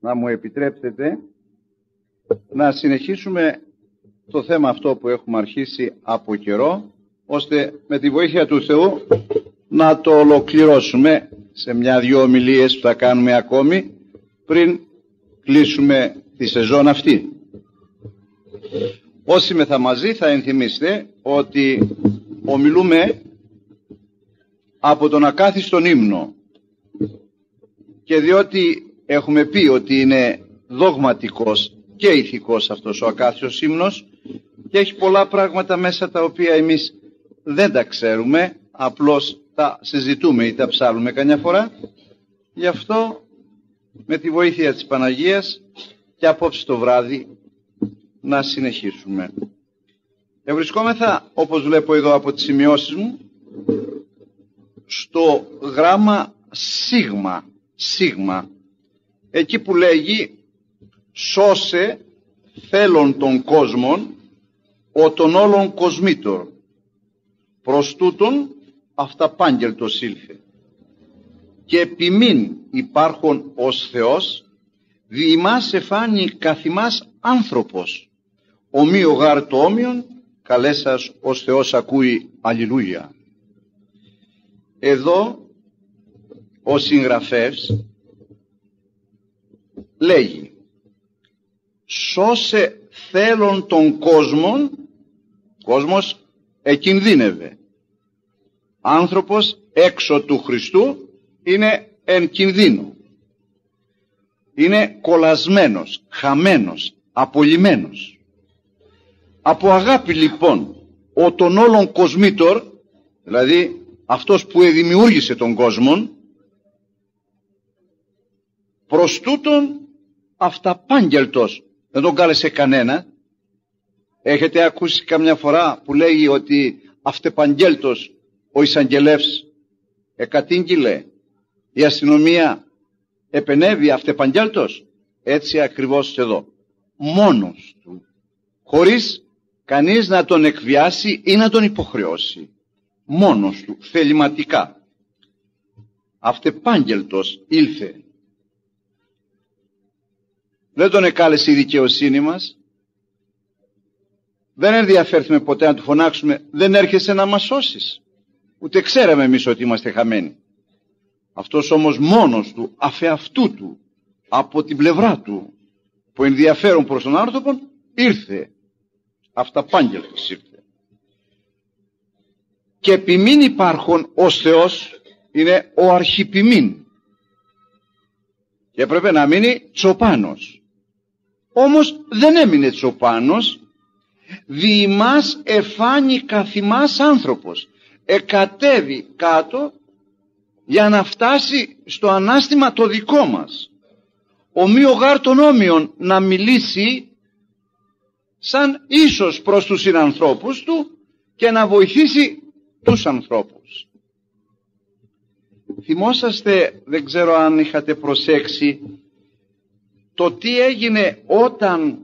να μου επιτρέψετε να συνεχίσουμε το θέμα αυτό που έχουμε αρχίσει από καιρό, ώστε με τη βοήθεια του Θεού να το ολοκληρώσουμε σε μια-δυο ομιλίες που θα κάνουμε ακόμη πριν κλείσουμε τη σεζόν αυτή. Όσοι με θα μαζί θα ενθυμίστε ότι ομιλούμε από τον ακάθιστον ύμνο, και διότι έχουμε πει ότι είναι δογματικός και ηθικός αυτός ο ακάθιστος ύμνος και έχει πολλά πράγματα μέσα τα οποία εμείς δεν τα ξέρουμε, απλώς τα συζητούμε ή τα ψάλουμε καμιά φορά. Γι' αυτό με τη βοήθεια της Παναγίας και απόψε το βράδυ να συνεχίσουμε. Ευρισκόμεθα, όπως βλέπω εδώ από τις σημειώσεις μου, στο γράμμα σίγμα, εκεί που λέγει «Σώσε θέλων των κόσμων ο των όλων κοσμήτωρ, προς τούτον αυταπάγγελτος ήλθε, και επιμήν υπάρχον ως Θεός, δι' ημάς εφάνει καθ' ημάς άνθρωπος, ομοίο γάρ το όμοιον, καλέσας ως Θεός ακούει, αλληλούια». Εδώ ο συγγραφέας λέγει «Σώσε θέλων των κόσμων», κόσμος εκινδύνευε, άνθρωπος έξω του Χριστού είναι εν κινδύνου, είναι κολλασμένος, χαμένος, απολυμμένος. Από αγάπη λοιπόν ο των όλων κοσμήτωρ, δηλαδή αυτός που δημιούργησε τον κόσμο, προς τούτον αυταπάγγελτος, δεν τον κάλεσε κανένα. Έχετε ακούσει καμιά φορά που λέγει ότι αυτεπαγγέλτος ο εισαγγελεύς εκατήγγειλε, η αστυνομία επενέβη αυτεπαγγέλτος? Έτσι ακριβώς εδώ, μόνος του, χωρίς κανείς να τον εκβιάσει ή να τον υποχρεώσει, μόνος του, θεληματικά, αυτεπάγγελτος ήλθε. Δεν τον εκάλεσε η δικαιοσύνη μας, δεν ενδιαφέρθημε ποτέ να του φωνάξουμε «Δεν έρχεσαι να μας σώσεις», ούτε ξέραμε εμείς ότι είμαστε χαμένοι. Αυτός όμως μόνος του, αφεαυτού του, από την πλευρά του, που ενδιαφέρον προς τον άνθρωπο, ήρθε, αυταπάγγελτος ήρθε. Και επιμήν υπάρχον ως Θεός, είναι ο αρχιπιμήν, και έπρεπε να μείνει τσοπάνος. Όμως δεν έμεινε τσοπάνος, δι' ημάς εφάνει καθ' ημάς άνθρωπος, εκατέβη κάτω για να φτάσει στο ανάστημα το δικό μας, ομοίο γάρ των όμοιων, να μιλήσει σαν ίσως προς τους συνανθρώπους του και να βοηθήσει τους ανθρώπους. Θυμόσαστε, δεν ξέρω αν είχατε προσέξει, το τι έγινε όταν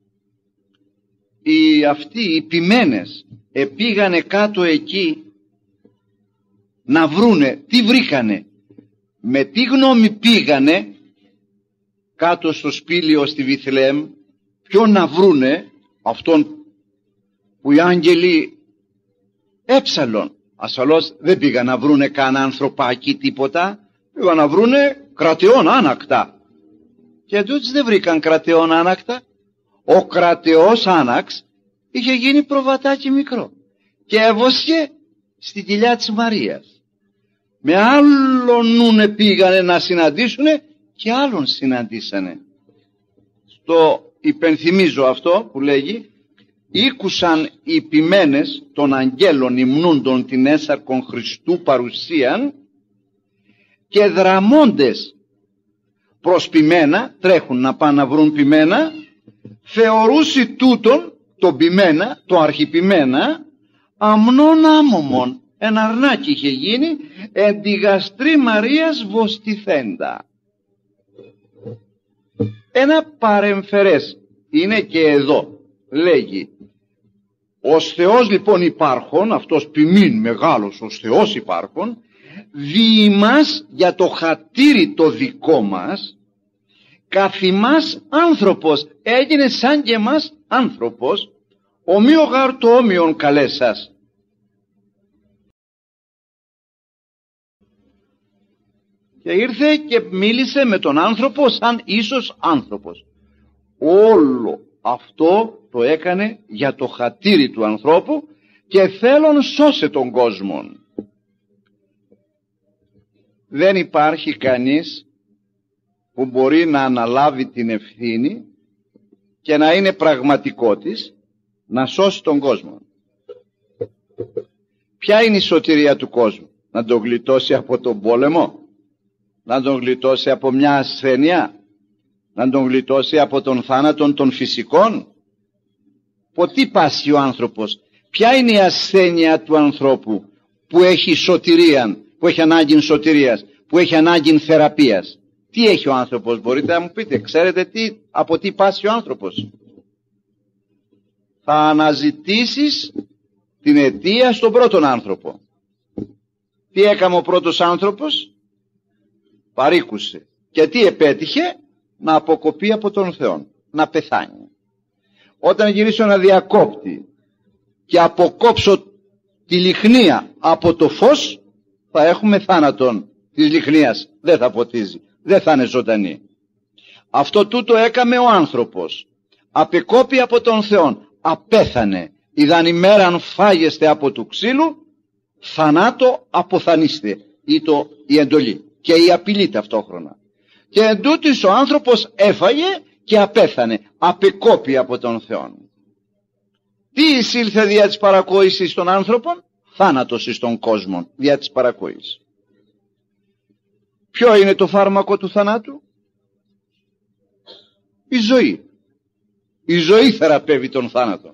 αυτοί οι ποιμένες πήγανε κάτω εκεί να βρούνε, τι βρήκανε, με τι γνώμη πήγανε κάτω στο σπήλαιο στη Βιθλεέμ, ποιον να βρούνε? Αυτόν που οι άγγελοι έψαλον. Ασφαλώς δεν πήγαν να βρούνε κανένα ανθρωπάκι τίποτα, πήγαν να βρούνε κρατεόν άνακτα. Και τούτοι δεν βρήκαν κρατεόν άνακτα. Ο κρατεός άναξ είχε γίνει προβατάκι μικρό και έβοσχε στη κοιλιά της Μαρίας. Με άλλον νούνε πήγανε να συναντήσουνε και άλλον συναντήσανε. Στο υπενθυμίζω αυτό που λέγει «Ήκουσαν οι ποιμένες των αγγέλων υμνούντων την έσαρκον Χριστού παρουσίαν και δραμώντες προς ποιμένα», τρέχουν να πάνε να βρουν ποιμένα, «θεωρούσι τούτον το ποιμένα, το αρχιπιμένα, αμνών άμωμον». Ένα αρνάκι είχε γίνει εν τη γαστρή Μαρίας βοστηθέντα. Ένα παρεμφερές είναι και εδώ, λέγει ως Θεός λοιπόν υπάρχον, αυτός ποιμήν μεγάλος ως Θεός υπάρχον, δι' ημάς για το χατήρι το δικό μας καθημάς άνθρωπος, έγινε σαν και εμάς άνθρωπος, ομοίο γάρ το όμοιον καλέσας. Και ήρθε και μίλησε με τον άνθρωπο σαν ίσως άνθρωπος. Όλο αυτό το έκανε για το χατήρι του ανθρώπου και θέλον σώσε τον κόσμο. Δεν υπάρχει κανείς που μπορεί να αναλάβει την ευθύνη και να είναι πραγματικότης να σώσει τον κόσμο. Ποια είναι η σωτηρία του κόσμου? Να τον γλιτώσει από τον πόλεμο, να τον γλιτώσει από μια ασθένεια, να τον γλιτώσει από τον θάνατο των φυσικών? Ποτέ πάσχει ο άνθρωπος? Ποια είναι η ασθένεια του ανθρώπου που έχει σωτηρία, που έχει ανάγκη σωτηρίας, που έχει ανάγκη θεραπείας? Τι έχει ο άνθρωπος? Μπορείτε να μου πείτε? Ξέρετε από τι πάσχει ο άνθρωπος? Θα αναζητήσεις την αιτία στον πρώτον άνθρωπο. Τι έκανε ο πρώτος άνθρωπος? Παρήκουσε. Και τι επέτυχε? Να αποκοπεί από τον Θεό, να πεθάνει. Όταν γυρίσω να διακόπτη και αποκόψω τη λιχνία από το φως, θα έχουμε θάνατον της λιχνίας. Δεν θα ποτίζει, δεν θα είναι ζωντανή. Αυτό τούτο έκαμε ο άνθρωπος. Απεκόπη από τον Θεό, απέθανε. Ιδαν ημέραν φάγεστε από του ξύλου, θανάτο αποθανείστε. Η εντολή και η απειλή ταυτόχρονα. Και εντούτοις ο άνθρωπος έφαγε και απέθανε. Απεκόπη από τον Θεό. Τι εισήλθε δια της παρακοήσης των άνθρωπων? Θάνατος εις τον κόσμο δια της παρακοήσης. Ποιο είναι το φάρμακο του θανάτου? Η ζωή. Η ζωή θεραπεύει τον θάνατο.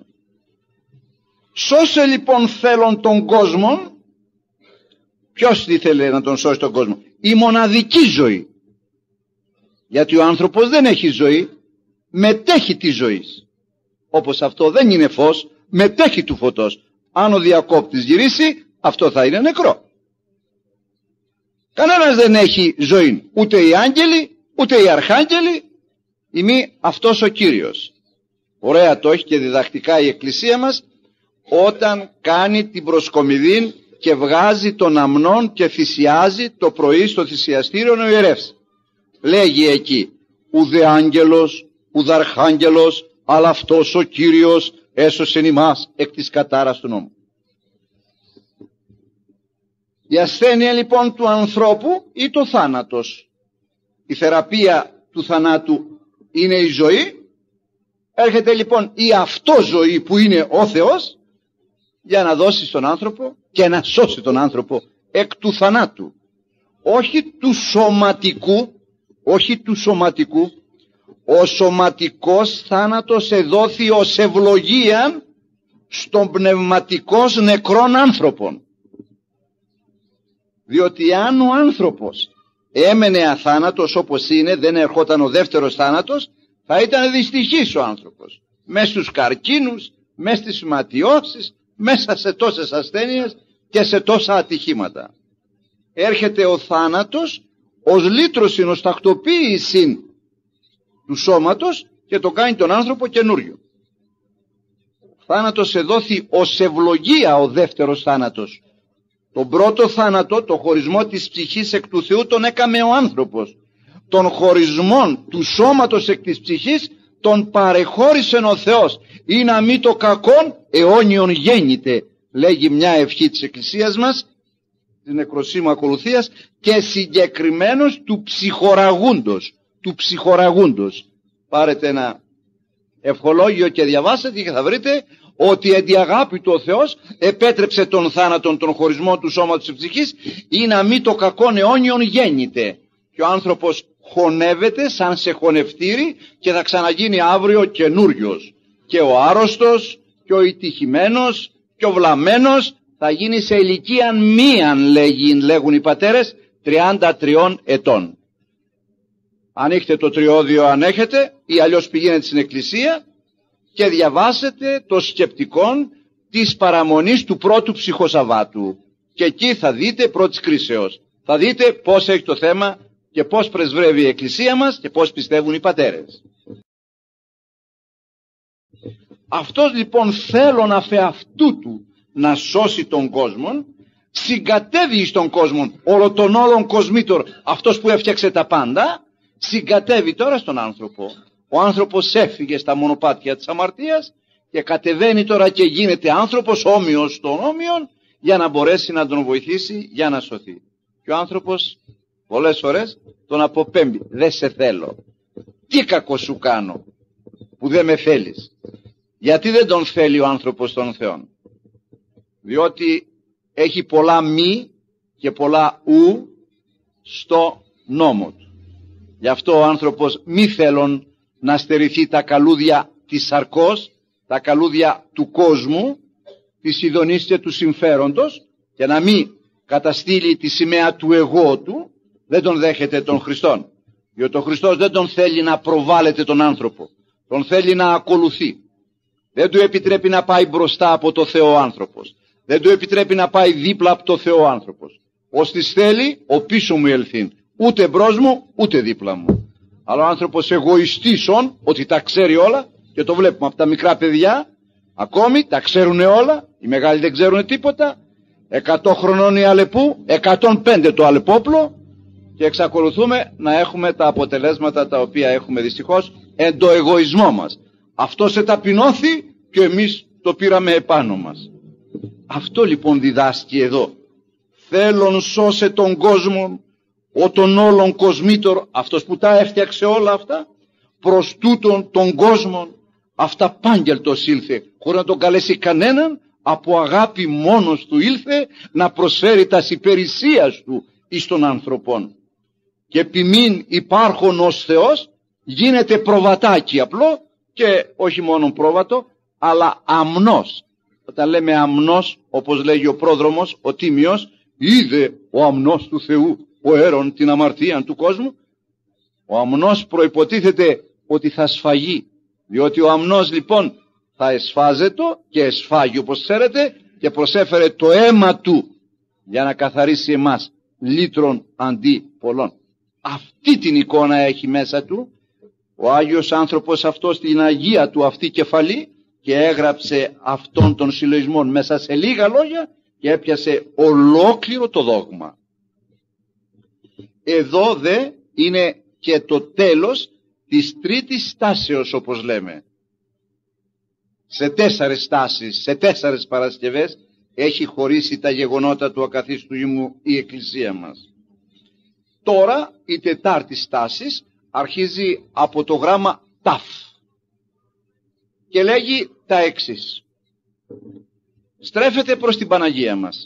Σώσε λοιπόν θέλον τον κόσμο. Ποιος τι θέλει να τον σώσει τον κόσμο? Η μοναδική ζωή. Γιατί ο άνθρωπος δεν έχει ζωή, μετέχει τη ζωή. Όπως αυτό δεν είναι φως, μετέχει του φωτός. Αν ο διακόπτης γυρίσει, αυτό θα είναι νεκρό. Κανένας δεν έχει ζωή, ούτε οι άγγελοι, ούτε οι αρχάγγελοι, ημί αυτός ο Κύριος. Ωραία το έχει και διδακτικά η Εκκλησία μας, όταν κάνει την προσκομιδή και βγάζει τον αμνόν και θυσιάζει το πρωί στο θυσιαστήριο ο ιερεύς. Λέγει εκεί, ουδε άγγελος, ουδε αρχάγγελος, αλλά αυτός ο Κύριος έσωσεν ημάς εκ της κατάρας του νόμου. Η ασθένεια λοιπόν του ανθρώπου ή το θάνατος. Η θεραπεία του θανάτου είναι η ζωή. Έρχεται λοιπόν η αυτοζωή που είναι ο Θεός για να δώσει στον άνθρωπο και να σώσει τον άνθρωπο εκ του θανάτου. Όχι του σωματικού, όχι του σωματικού. Ο σωματικός θάνατος εδόθη ως ευλογία στον πνευματικός νεκρών άνθρωπων. Διότι αν ο άνθρωπος έμενε αθάνατος όπως είναι, δεν ερχόταν ο δεύτερος θάνατος, θα ήταν δυστυχής ο άνθρωπος. Μες στους καρκίνους, μες στις ματιώσεις, μέσα σε τόσες ασθένειες και σε τόσα ατυχήματα. Έρχεται ο θάνατος ως λύτρωση, ως τακτοποίηση του σώματος και το κάνει τον άνθρωπο καινούριο. Θάνατος εδόθη ως ευλογία ο δεύτερος θάνατος. Τον πρώτο θάνατο, το χωρισμό της ψυχής εκ του Θεού, τον έκαμε ο άνθρωπος. Τον χωρισμό του σώματος εκ της ψυχής τον παρεχώρησε ο Θεός. Ή να μη το κακόν αιώνιον γέννηται, λέγει μια ευχή της Εκκλησίας μας, της νεκροσύμου ακολουθίας, και συγκεκριμένος του ψυχοραγούντος. Του ψυχοραγούντος. Πάρετε ένα ευχολόγιο και διαβάσετε και θα βρείτε ότι εν τη αγάπη του ο Θεός επέτρεψε τον θάνατον, τον χωρισμό του σώματος της ψυχής, ή να μη το κακόν αιώνιον γέννηται. Και ο άνθρωπος χωνεύεται σαν σε χωνευτήρι και θα ξαναγίνει αύριο καινούριος. Και ο άρρωστος και ο ητυχημένος και ο βλαμμένος θα γίνει σε ηλικία μίαν, λέγουν οι πατέρες, 33 ετών. Αν έχετε το τριώδιο, αν έχετε, ή αλλιώς πηγαίνετε στην εκκλησία και διαβάσετε το σκεπτικόν της παραμονής του πρώτου ψυχοσαββάτου. Και εκεί θα δείτε πρώτης κρίσεως. Θα δείτε πώς έχει το θέμα και πώς πρεσβεύει η Εκκλησία μας και πώς πιστεύουν οι πατέρες. Αυτός λοιπόν θέλον αφ' αυτού του να σώσει τον κόσμο, συγκατεύει στον κόσμο όλο τον όλον κοσμήτωρ, αυτός που έφτιαξε τα πάντα, συγκατεύει τώρα στον άνθρωπο. Ο άνθρωπος έφυγε στα μονοπάτια της αμαρτίας και κατεβαίνει τώρα και γίνεται άνθρωπος όμοιος των όμοιων, για να μπορέσει να τον βοηθήσει για να σωθεί. Και ο άνθρωπος πολλές φορές τον αποπέμπει. Δεν σε θέλω. Τι κακό σου κάνω που δεν με θέλεις? Γιατί δεν τον θέλει ο άνθρωπος τον Θεόν? Διότι έχει πολλά μη και πολλά ου στο νόμο του. Γι' αυτό ο άνθρωπος μη θέλουν να στερηθεί τα καλούδια της σαρκός, τα καλούδια του κόσμου, της ειδονής και του συμφέροντος, και να μην καταστήλει τη σημαία του εγώ του, δεν τον δέχεται τον Χριστόν. Διότι ο Χριστός δεν τον θέλει να προβάλλεται τον άνθρωπο, τον θέλει να ακολουθεί. Δεν του επιτρέπει να πάει μπροστά από το Θεό άνθρωπος, δεν του επιτρέπει να πάει δίπλα από το Θεό άνθρωπος. Ως της θέλει, ο πίσω μου ελθύν, ούτε μπρος μου ούτε δίπλα μου. Αλλά ο άνθρωπος εγωιστήσεων, ότι τα ξέρει όλα, και το βλέπουμε από τα μικρά παιδιά, ακόμη τα ξέρουν όλα, οι μεγάλοι δεν ξέρουν τίποτα. 100 χρονών η Αλεπού, 105 το Αλεπόπλο, και εξακολουθούμε να έχουμε τα αποτελέσματα τα οποία έχουμε δυστυχώς εν το εγωισμό μας. Αυτός εταπεινώθη και εμείς το πήραμε επάνω μας. Αυτό λοιπόν διδάσκει εδώ. Θέλον σώσε τον κόσμο, ο τον όλων κοσμήτωρ, αυτός που τα έφτιαξε όλα αυτά, προς τούτον τον κόσμο αυταπάγγελτος ήλθε, χωρίς να τον καλέσει κανέναν, από αγάπη μόνος του ήλθε να προσφέρει τας υπηρεσίας του εις των ανθρωπών. Και επιμήν υπάρχον ως Θεός γίνεται προβατάκι απλό, και όχι μόνο πρόβατο, αλλά αμνός. Όταν λέμε αμνός, όπως λέγει ο πρόδρομος, ο Τίμιος, είδε ο αμνός του Θεού, ο έρων την αμαρτία του κόσμου. Ο αμνός προϋποτίθεται ότι θα σφαγεί, διότι ο αμνός λοιπόν θα εσφάζεται και εσφάγει όπως ξέρετε, και προσέφερε το αίμα του για να καθαρίσει εμάς, λύτρων αντί πολλών. Αυτή την εικόνα έχει μέσα του ο Άγιος άνθρωπος αυτός, την Αγία του αυτή κεφαλή, και έγραψε αυτόν των συλλογισμών μέσα σε λίγα λόγια και έπιασε ολόκληρο το δόγμα. Εδώ δε είναι και το τέλος της τρίτης στάσεως, όπως λέμε. Σε 4 στάσεις, σε 4 Παρασκευές έχει χωρίσει τα γεγονότα του ακαθίστου ήμου η Εκκλησία μας. Τώρα η 4η στάση αρχίζει από το γράμμα ταφ και λέγει τα εξής. Στρέφεται προς την Παναγία μας.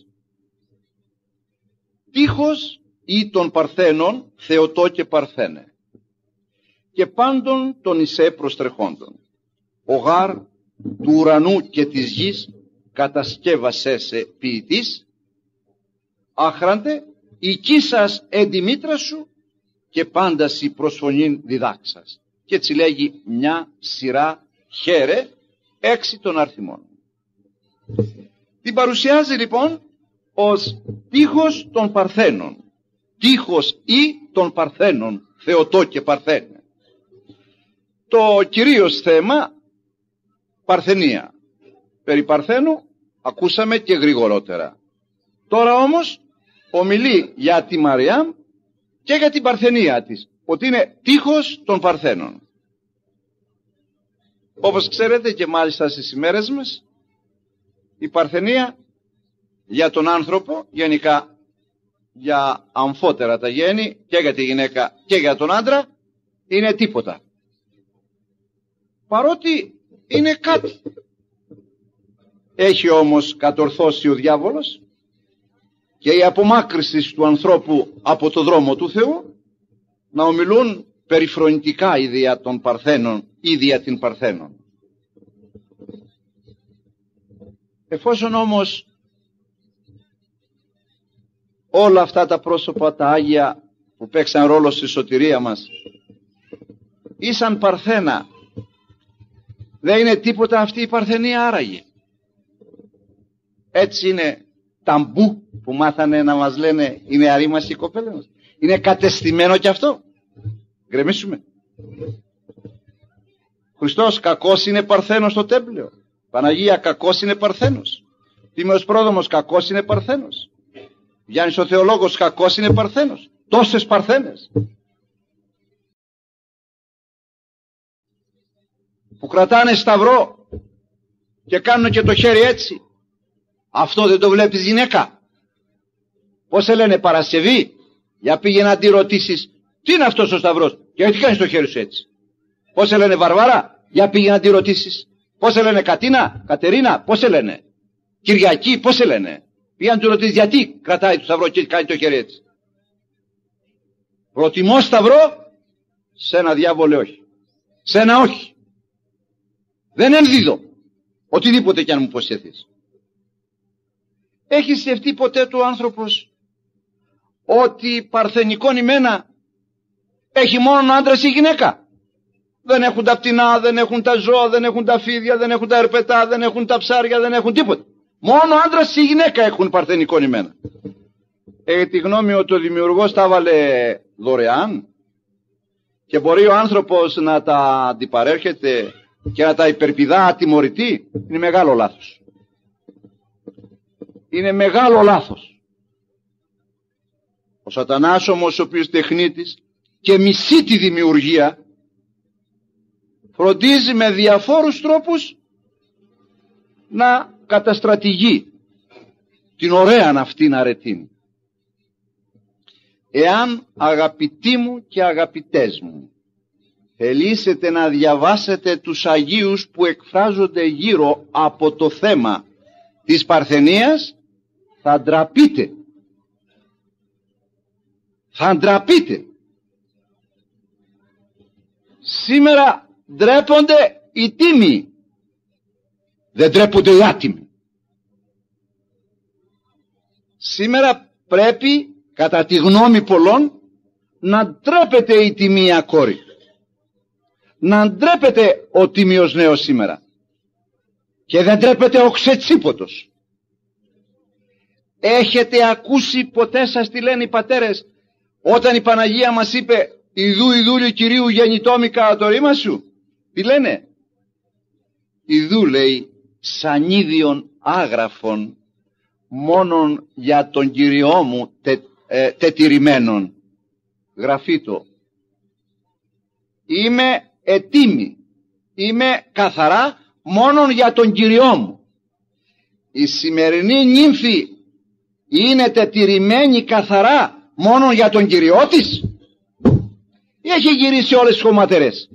Τείχος ή των Παρθένων Θεοτό και Παρθένε, και πάντων των Ισέ προστρεχόντων. Ο γάρ του ουρανού και της γης κατασκεύασέ σε ποιητής, άχραντε εκεί σας εντιμήτρα σου και πάνταση προσφωνήν διδάξας. Και έτσι λέγει μια σειρά χαίρε 6 των αριθμών. Την παρουσιάζει λοιπόν ως τείχος των Παρθένων, τείχος ή των Παρθένων, Θεοτό και Παρθένε. Το κυρίως θέμα Παρθενία. Περί Παρθένου ακούσαμε και γρηγορότερα. Τώρα όμως ομιλεί για τη Μαριάμ και για την Παρθενία της, ότι είναι τείχος των Παρθένων. Όπως ξέρετε και μάλιστα στις ημέρες μας, η Παρθενία για τον άνθρωπο, γενικά για αμφότερα τα γέννη, και για τη γυναίκα και για τον άντρα, είναι τίποτα. Παρότι είναι κάτι. Έχει όμως κατορθώσει ο διάβολος και η απομάκρυση του ανθρώπου από το δρόμο του Θεού να ομιλούν περιφρονητικά ίδια των Παρθένων, ίδια την Παρθένων. Εφόσον όμως όλα αυτά τα πρόσωπα τα Άγια που παίξαν ρόλο στη σωτηρία μας ήσαν Παρθένα, δεν είναι τίποτα αυτή η Παρθενία άραγε? Έτσι είναι ταμπού που μάθανε να μας λένε οι νεαροί μας οι κοπέλες μας. Είναι κατεστημένο κι αυτό. Γκρεμίσουμε. Χριστός κακός είναι παρθένος στο τέμπλιο. Παναγία κακός είναι παρθένος. Τίμιος Πρόδομος κακός είναι παρθένος. Γιάννης ο Θεολόγος κακός είναι παρθένος. Τόσες παρθένες που κρατάνε σταυρό και κάνουν και το χέρι έτσι. Αυτό δεν το βλέπεις γυναίκα? Πώς σε λένε, Παρασκευή? Για πήγαινε να τη ρωτήσεις, τι είναι αυτός ο σταυρός και γιατί κάνεις το χέρι σου έτσι? Πώς σε λένε, Βαρβάρα? Για πήγαινε να τη ρωτήσεις. Πώς σε λένε, Κατίνα, Κατερίνα? Πώς σε λένε, Κυριακή? Πώς σε λένε? Πήγαινε να του ρωτήσεις γιατί κρατάει το σταυρό και κάνει το χέρι έτσι. Προτιμώ σταυρό, σε ένα διάβολε όχι. Σε ένα όχι. Δεν ενδίδω οτιδήποτε κι αν μου υποσχεθείς. Έχει σκεφτεί ποτέ του ο άνθρωπος ότι παρθενικόν ημένα έχει μόνο άντρας ή γυναίκα? Δεν έχουν τα πτηνά, δεν έχουν τα ζώα, δεν έχουν τα φίδια, δεν έχουν τα ερπετά, δεν έχουν τα ψάρια, δεν έχουν τίποτα. Μόνο άντρας ή γυναίκα έχουν παρθενικόν ημένα. Τη γνώμη ότι ο δημιουργός τα έβαλε δωρεάν και μπορεί ο άνθρωπος να τα αντιπαρέρχεται και να τα υπερπηδά ατιμωρητή? Είναι μεγάλο λάθος. Είναι μεγάλο λάθος. Ο Σατανάς όμως, ο οποίος τεχνίτης και μισεί τη δημιουργία, φροντίζει με διαφόρους τρόπους να καταστρατηγεί την ωραία αυτήν αρετήν. Εάν, αγαπητοί μου και αγαπητές μου, θελήσετε να διαβάσετε τους Αγίους που εκφράζονται γύρω από το θέμα της παρθενίας, θα ντραπείτε. Θα ντραπείτε. Σήμερα ντρέπονται οι τίμοι, δεν ντρέπονται οι άτιμοι. Σήμερα πρέπει, κατά τη γνώμη πολλών, να ντρέπεται η τιμία κόρη, να ντρέπεται ο τίμιος νέος σήμερα, και δεν ντρέπεται ο ξετσίποτος. Έχετε ακούσει ποτέ, σας τι λένε οι πατέρες, όταν η Παναγία μας είπε «Ιδού ιδούλη Κυρίου γεννητόμη κατά το ρήμα σου»? Τι λένε? «Ιδού», λέει, «σανίδιον άγραφον μόνον για τον Κυριό μου τετηρημένον». Γραφείτο. Είμαι ετήμη, είμαι καθαρά μόνον για τον Κυριό μου. Η σημερινή νύμφη είναι τετηρημένη καθαρά μόνον για τον Κυριό της, ή έχει γυρίσει όλες τις χωματερές?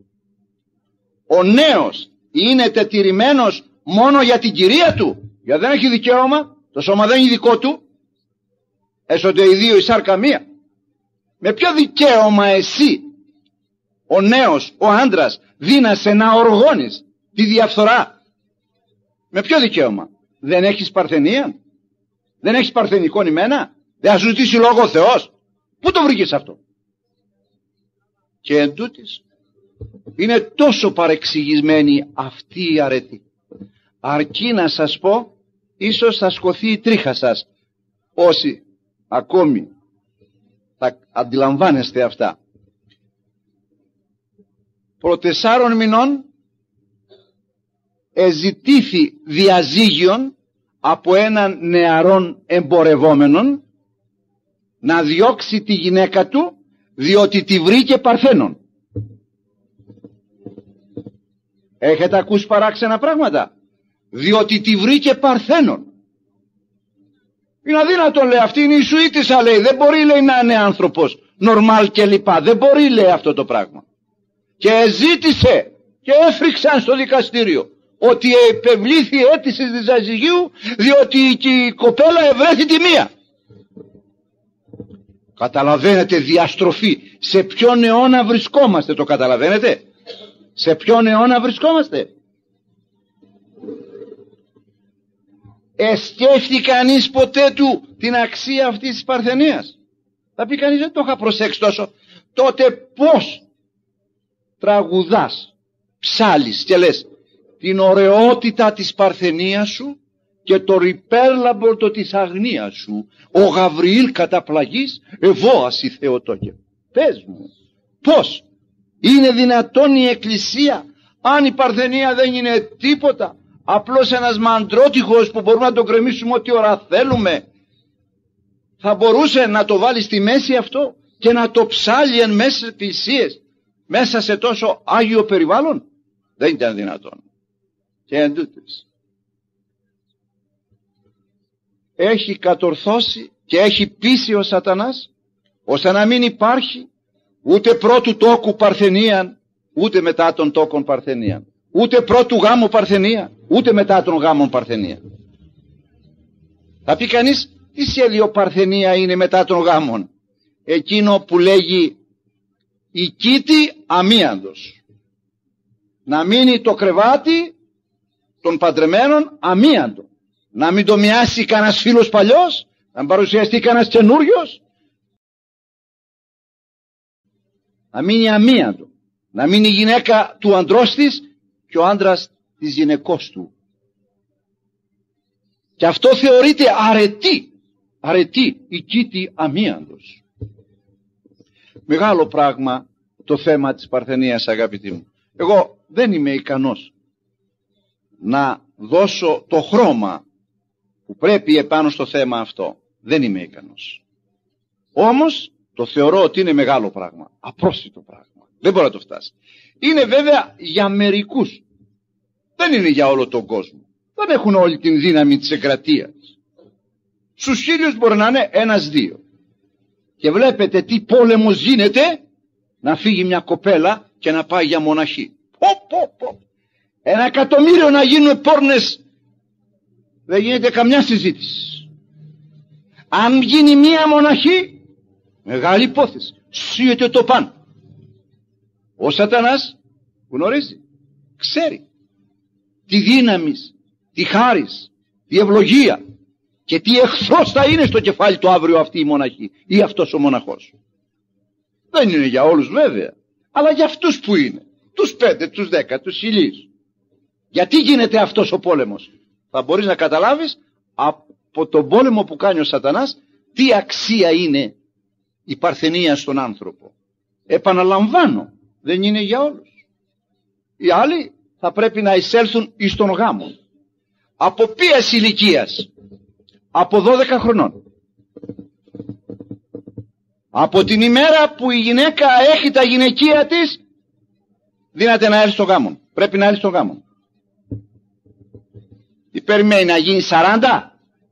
Ο νέος είναι τετηρημένος μόνο για την κυρία του, γιατί δεν έχει δικαίωμα, το σώμα δεν είναι δικό του, έσονται οι δύο η σάρκα μία. Με ποιο δικαίωμα εσύ, ο νέος, ο άντρας, δύνασαι να οργώνεις τη διαφθορά? Με ποιο δικαίωμα? Δεν έχεις παρθενία? Δεν έχεις παρθενικόν ημένα? Δεν θα σου ζητήσει λόγο ο Θεός? Πού το βρήκες αυτό? Και εν τούτης είναι τόσο παρεξηγισμένη αυτή η αρετή. Αρκεί να σας πω, ίσως θα σκοθεί η τρίχα σας, όσοι ακόμη θα αντιλαμβάνεστε αυτά. Προ 4 μηνών εζητήθη διαζύγιον από έναν νεαρόν εμπορευόμενον να διώξει τη γυναίκα του, διότι τη βρήκε παρθένον. Έχετε ακούσει παράξενα πράγματα? Διότι τη βρήκε παρθένον. Είναι αδύνατο, λέει, αυτή είναι η Σουήτισσα, λέει, δεν μπορεί, λέει, να είναι άνθρωπος νορμάλ και λοιπά, δεν μπορεί, λέει, αυτό το πράγμα. Και ζήτησε και έφρυξαν στο δικαστήριο ότι επευλήθη αίτηση της διαζυγίου, διότι η κοπέλα ευρέθη τη μία. Καταλαβαίνετε διαστροφή? Σε ποιον αιώνα βρισκόμαστε? Το καταλαβαίνετε? Σε ποιον αιώνα βρισκόμαστε? Σκέφτει κανείς ποτέ του την αξία αυτής της παρθενίας? Θα πει κανείς, δεν το είχα προσέξει τόσο. Τότε πως τραγουδάς, ψάλεις και λες την ωραιότητα της παρθενίας σου και το ρυπέρλαμπορτο της αγνίας σου, ο Γαβριήλ καταπλαγής, ευώαση Θεοτόκε. Πες μου, πώς είναι δυνατόν η Εκκλησία, αν η Παρθενία δεν είναι τίποτα, απλώς ένας μαντρότυχος που μπορούμε να τον κρεμίσουμε ό,τι ώρα θέλουμε, θα μπορούσε να το βάλει στη μέση αυτό και να το ψάλει εν μέσα στις εκκλησίες, μέσα σε τόσο άγιο περιβάλλον? Δεν ήταν δυνατόν. Και εν τούτης έχει κατορθώσει και έχει πείσει ο Σατανάς ώστε να μην υπάρχει ούτε πρώτου τόκου Παρθενίαν, ούτε μετά των τόκων Παρθενίαν, ούτε πρώτου γάμου Παρθενία, ούτε μετά των γάμων Παρθενία. Θα πει κανείς, τι σχέδιο Παρθενία είναι μετά των γάμων? Εκείνο που λέγει η κήτη αμίαντος, να μείνει το κρεβάτι των παντρεμένων αμίαντο, να μην το μοιάσει κανένας φίλος παλιός, να μην παρουσιαστεί κανένας καινούριος, να μείνει αμίαντο, να μείνει η γυναίκα του αντρός της και ο άντρας της γυναικός του. Και αυτό θεωρείται αρετή η κήτη αμίαντος. Μεγάλο πράγμα το θέμα της Παρθενίας, αγαπητοί μου. Εγώ δεν είμαι ικανός να δώσω το χρώμα που πρέπει επάνω στο θέμα αυτό. Δεν είμαι ικανός. Όμως το θεωρώ ότι είναι μεγάλο πράγμα, απρόσιτο πράγμα. Δεν μπορεί να το φτάσει. Είναι βέβαια για μερικούς. Δεν είναι για όλο τον κόσμο. Δεν έχουν όλη την δύναμη της εγκρατείας. Στους 1000 μπορεί να είναι 1-2. Και βλέπετε τι πόλεμος γίνεται, να φύγει μια κοπέλα και να πάει για μοναχή. 1 εκατομμύριο να γίνουν πόρνες, δεν γίνεται καμιά συζήτηση. Αν γίνει μία μοναχή, μεγάλη υπόθεση, σύεται το παν. Ο Σατανάς γνωρίζει, ξέρει τι δύναμη, τι χάρις, τι ευλογία και τι εχθρός θα είναι στο κεφάλι του αύριο αυτή η μοναχή ή αυτός ο μοναχός. Δεν είναι για όλους βέβαια, αλλά για αυτούς που είναι, τους 5, τους 10, τους 1000. Γιατί γίνεται αυτός ο πόλεμος? Θα μπορείς να καταλάβεις από τον πόλεμο που κάνει ο Σατανάς τι αξία είναι η παρθενία στον άνθρωπο. Επαναλαμβάνω, δεν είναι για όλους. Οι άλλοι θα πρέπει να εισέλθουν εις τον γάμο. Από ποιας ηλικίας? Από 12 χρονών. Από την ημέρα που η γυναίκα έχει τα γυναικεία της, δύναται να έρθει στο γάμο. Πρέπει να έρθει στο γάμο. Τι περιμένει, να γίνει 40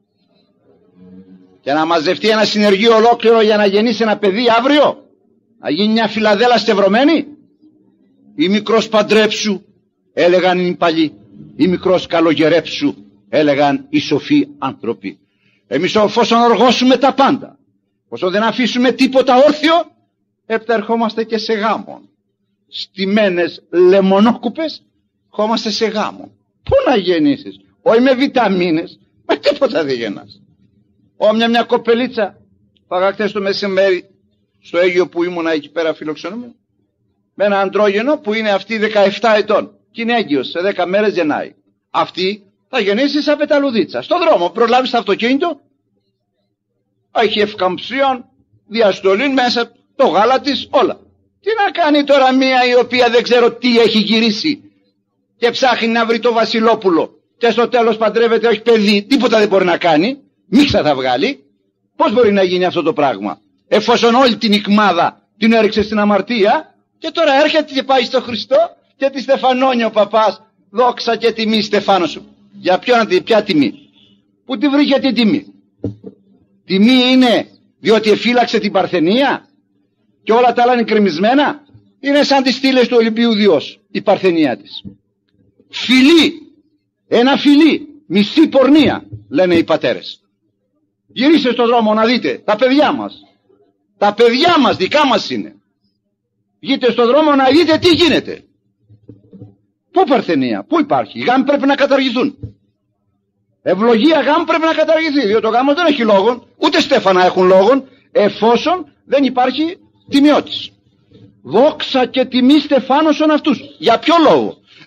και να μαζευτεί ένα συνεργείο ολόκληρο για να γεννήσει ένα παιδί αύριο? Να γίνει μια φυλαδέλα στευρωμένη? Ή μικρός παντρέψου, έλεγαν οι παλιοί, ή μικρός καλογερέψου, έλεγαν οι σοφοί άνθρωποι. Εμείς εφόσον οργώσουμε τα πάντα, όσο δεν αφήσουμε τίποτα όρθιο, έπειτα ερχόμαστε και σε γάμο. Στημένες λεμονόκουπες, ερχόμαστε σε γάμο. Πού να γεννήσεις? Όχι με βιταμίνες, με τίποτα δεν γεννάς. Μια κοπελίτσα, πάγα χτες το μεσημέρι στο Αίγιο που ήμουνα εκεί πέρα φιλοξενούμενο, με ένα αντρόγενο που είναι αυτή 17 ετών και είναι έγκυος, σε 10 μέρες γεννάει. Αυτή θα γεννήσει σαν πεταλουδίτσα. Στον δρόμο προλάβει το αυτοκίνητο, έχει ευκαμψίον, διαστολή μέσα, το γάλα της, όλα. Τι να κάνει τώρα μία η οποία δεν ξέρω τι έχει γυρίσει και ψάχνει να βρει το Βασιλόπουλο και στο τέλος παντρεύεται, όχι παιδί, τίποτα δεν μπορεί να κάνει, μίξα θα βγάλει? Πώς μπορεί να γίνει αυτό το πράγμα, εφόσον όλη την ικμάδα την έριξε στην αμαρτία και τώρα έρχεται και πάει στο Χριστό και τη στεφανώνει ο παπάς, δόξα και τιμή Στεφάνο σου. Για ποια τιμή? Πού τη βρήκε την τιμή? Τιμή είναι διότι εφύλαξε την Παρθενία και όλα τα άλλα είναι κρεμισμένα? Είναι σαν τις στήλες του Ολυμπίου Διός η Παρθενία της. Φιλί, ένα φιλί, μισή πορνεία, λένε οι πατέρες. Γυρίστε στον δρόμο να δείτε τα παιδιά μας. Τα παιδιά μας δικά μας είναι. Βγείτε στον δρόμο να δείτε τι γίνεται. Πού Παρθενία, πού υπάρχει? Οι γάμοι πρέπει να καταργηθούν. Ευλογία γάμου πρέπει να καταργηθεί, διότι ο γάμος δεν έχει λόγον, ούτε στέφανα έχουν λόγον, εφόσον δεν υπάρχει τιμιότης. Δόξα και τιμή Στεφάνωσον αυτούς. Για ποιο λόγο?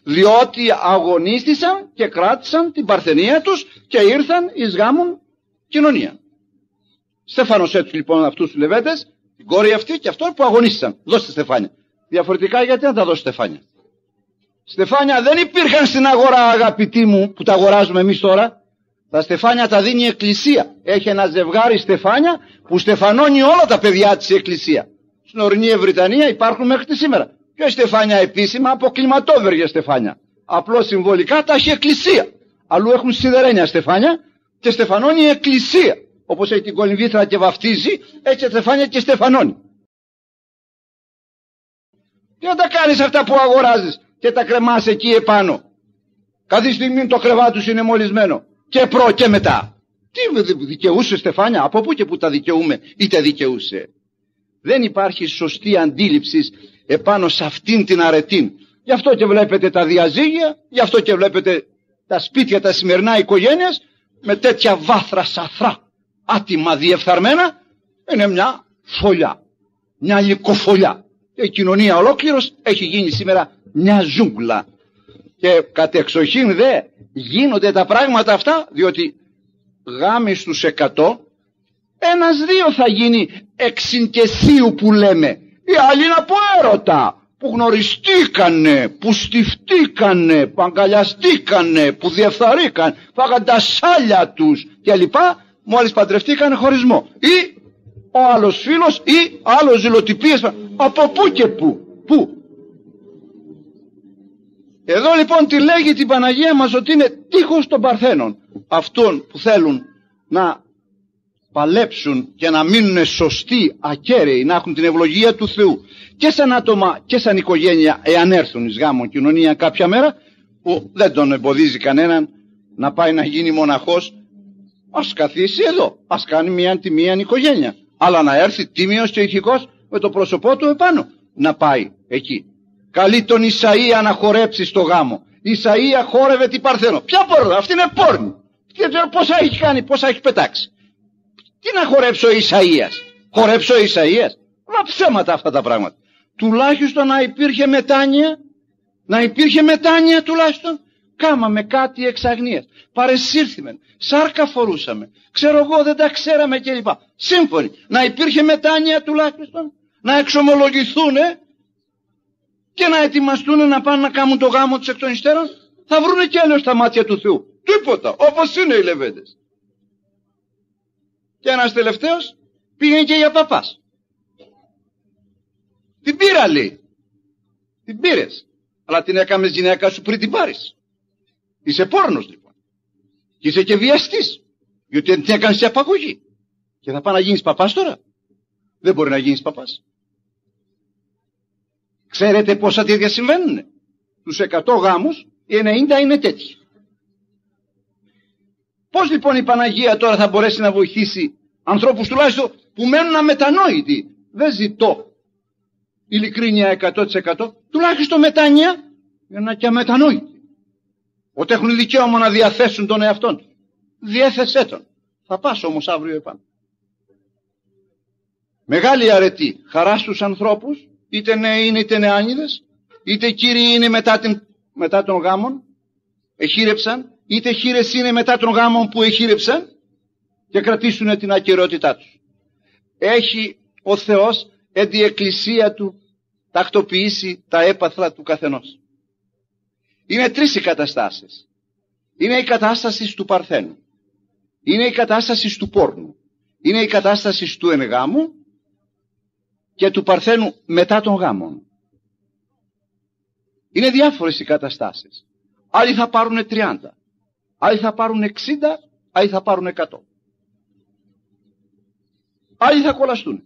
διότι αγωνίστησαν και κράτησαν την παρθενία τους και ήρθαν εις γάμων κοινωνία. Στέφανος έτσι λοιπόν αυτούς τους Λεβέντες, την κόρη αυτή και αυτόν που αγωνίστησαν. Δώστε στεφάνια. Διαφορετικά γιατί να τα δώσει στεφάνια? Στεφάνια δεν υπήρχαν στην αγορά, αγαπητοί μου, που τα αγοράζουμε εμείς τώρα. Τα στεφάνια τα δίνει η Εκκλησία. Έχει ένα ζευγάρι στεφάνια που στεφανώνει όλα τα παιδιά της η Εκκλησία. Στην ορεινή Βρυτανία υπάρχουν μέχρι τη σήμερα. Και στεφάνια επίσημα από κλιματόβεργια στεφάνια. Απλώς συμβολικά τα έχει η Εκκλησία. Αλλού έχουν σιδερένια στεφάνια και στεφανώνει η Εκκλησία. Όπως έχει την κολυμβήθρα και βαφτίζει, έτσι στεφάνια και στεφανώνει. Τι να τα κάνεις αυτά που αγοράζεις και τα κρεμάς εκεί επάνω? Κάθε στιγμή το κρεβάτι τους είναι μολυσμένο. Και προ και μετά. Τι δικαιούσε στεφάνια? Από πού και πού τα δικαιούμε ή τα δικαιούσε? Δεν υπάρχει σωστή αντίληψη επάνω σε αυτήν την αρετήν. Γι' αυτό και βλέπετε τα διαζύγια, γι' αυτό και βλέπετε τα σπίτια τα σημερινά οικογένειας με τέτοια βάθρα σαθρά, άτιμα διεφθαρμένα. Είναι μια φωλιά, μια λυκοφωλιά. Και η κοινωνία ολόκληρος έχει γίνει σήμερα μια ζούγκλα. Και κατ' εξοχήν δε γίνονται τα πράγματα αυτά, διότι γάμοι στους 100, ένας-δύο θα γίνει εξυγκεσίου που λέμε. Οι άλλοι είναι από έρωτα, που γνωριστήκανε, που στιφτήκανε, που αγκαλιαστήκανε, που διεφθαρήκαν, φάγαν τα σάλια τους κλπ. Μόλις παντρευτήκανε χωρισμό. Ή ο άλλος φίλος ή άλλος ζηλοτυπίες. Από πού και πού? Πού? Εδώ λοιπόν τη λέγει την Παναγία μας ότι είναι τείχος των Παρθένων. Αυτών που θέλουν να παλέψουν και να μείνουν σωστοί, ακέραιοι, να έχουν την ευλογία του Θεού. Και σαν άτομα και σαν οικογένεια, εάν έρθουν εις γάμον κοινωνία κάποια μέρα, που δεν τον εμποδίζει κανέναν να πάει να γίνει μοναχός, ας καθίσει εδώ, ας κάνει μια τιμία οικογένεια. Αλλά να έρθει τίμιος και ηθικός με το πρόσωπό του επάνω, να πάει εκεί. Καλεί τον Ισαΐα να χορέψει στο γάμο. Η Ισαΐα χόρευε την Παρθένο. Ποια πόρνη? Αυτή είναι πόρνη. Δεν ξέρω πόσα έχει κάνει, πόσα έχει πετάξει. Τι να χορέψει ο Ισαΐας? Χορέψει ο Ισαΐας? Μα ψέματα αυτά τα πράγματα. Τουλάχιστον να υπήρχε μετάνοια. Να υπήρχε μετάνοια τουλάχιστον. Κάμαμε κάτι εξ αγνίας. Παρεσύρθημεν. Σάρκα φορούσαμε. Ξέρω εγώ δεν τα ξέραμε κλπ. Σύμφωνοι. Να υπήρχε μετάνοια τουλάχιστον. Να εξομολογηθούνε και να ετοιμαστούν να πάνε να κάνουν το γάμο τους εκ των υστέρων. Θα βρούνε κι άλλο στα μάτια του Θεού. Τίποτα. Όπως είναι οι Λεβέντες. Και ένας τελευταίος πήγαινε και για παπάς. Την πήρα λέει. Την πήρες. Αλλά την έκαμες γυναίκα σου πριν την πάρεις. Είσαι πόρνος λοιπόν. Και είσαι και βιαστής. Γιατί την έκανες σε απαγωγή. Και θα πάει να γίνεις παπάς τώρα? Δεν μπορεί να γίνεις παπάς. Ξέρετε πόσα τέτοια συμβαίνουν? Τους 100 γάμους οι 90 είναι τέτοιοι. Πώς λοιπόν η Παναγία τώρα θα μπορέσει να βοηθήσει ανθρώπους τουλάχιστον που μένουν αμετανόητοι? Δεν ζητώ ειλικρίνεια 100%, τουλάχιστον μετάνοια για να και αμετανόητοι. Ότι έχουν δικαίωμα να διαθέσουν τον εαυτόν. Διέθεσέ τον. Θα πας όμως αύριο επάνω. Μεγάλη αρετή, χαρά στους ανθρώπους, είτε νέοι είναι είτε νεάνιδες, είτε κύριοι είναι μετά των γάμων, εχείρεψαν, είτε χείρες είναι μετά των γάμων που εχείρεψαν και κρατήσουν την ακεραιότητά τους. Έχει ο Θεός εν τη εκκλησία του τακτοποιήσει τα έπαθρα του καθενός. Είναι τρεις οι καταστάσεις. Είναι η κατάσταση του Παρθένου. Είναι η κατάσταση του πόρνου. Είναι η κατάσταση του εν γάμου και του Παρθένου μετά των γάμων. Είναι διάφορες οι καταστάσεις. Άλλοι θα πάρουν 30, άλλοι θα πάρουν 60, άλλοι θα πάρουν 100. Άλλοι θα κολλαστούν.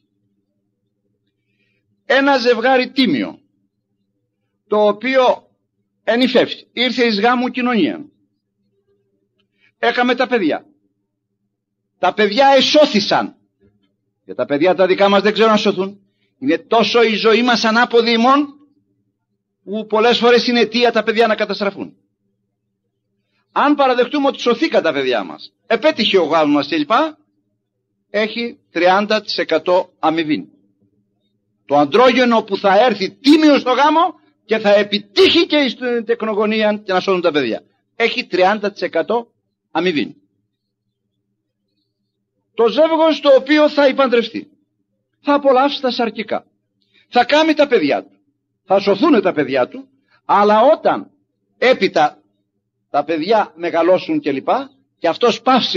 Ένα ζευγάρι τίμιο, το οποίο ενυφεύσει, ήρθε εις γάμου κοινωνία. Έκαμε τα παιδιά. Τα παιδιά εσώθησαν. Και τα παιδιά τα δικά μας δεν ξέρουν να σωθούν. Είναι τόσο η ζωή μας ανάποδη ημών, που πολλές φορές είναι αιτία τα παιδιά να καταστραφούν. Αν παραδεχτούμε ότι σωθήκαν τα παιδιά μας, επέτυχε ο γάμος μας κλπ, έχει 30% αμοιβή. Το αντρόγενο που θα έρθει τίμιο στο γάμο και θα επιτύχει και στην τεκνογωνία και να σώνουν τα παιδιά. Έχει 30% αμοιβή. Το ζεύγος το οποίο θα υπαντρευτεί θα απολαύσει τα σαρκικά, θα κάνει τα παιδιά του, θα σωθούν τα παιδιά του, αλλά όταν έπειτα τα παιδιά μεγαλώσουν κλπ. Και αυτός πάυσει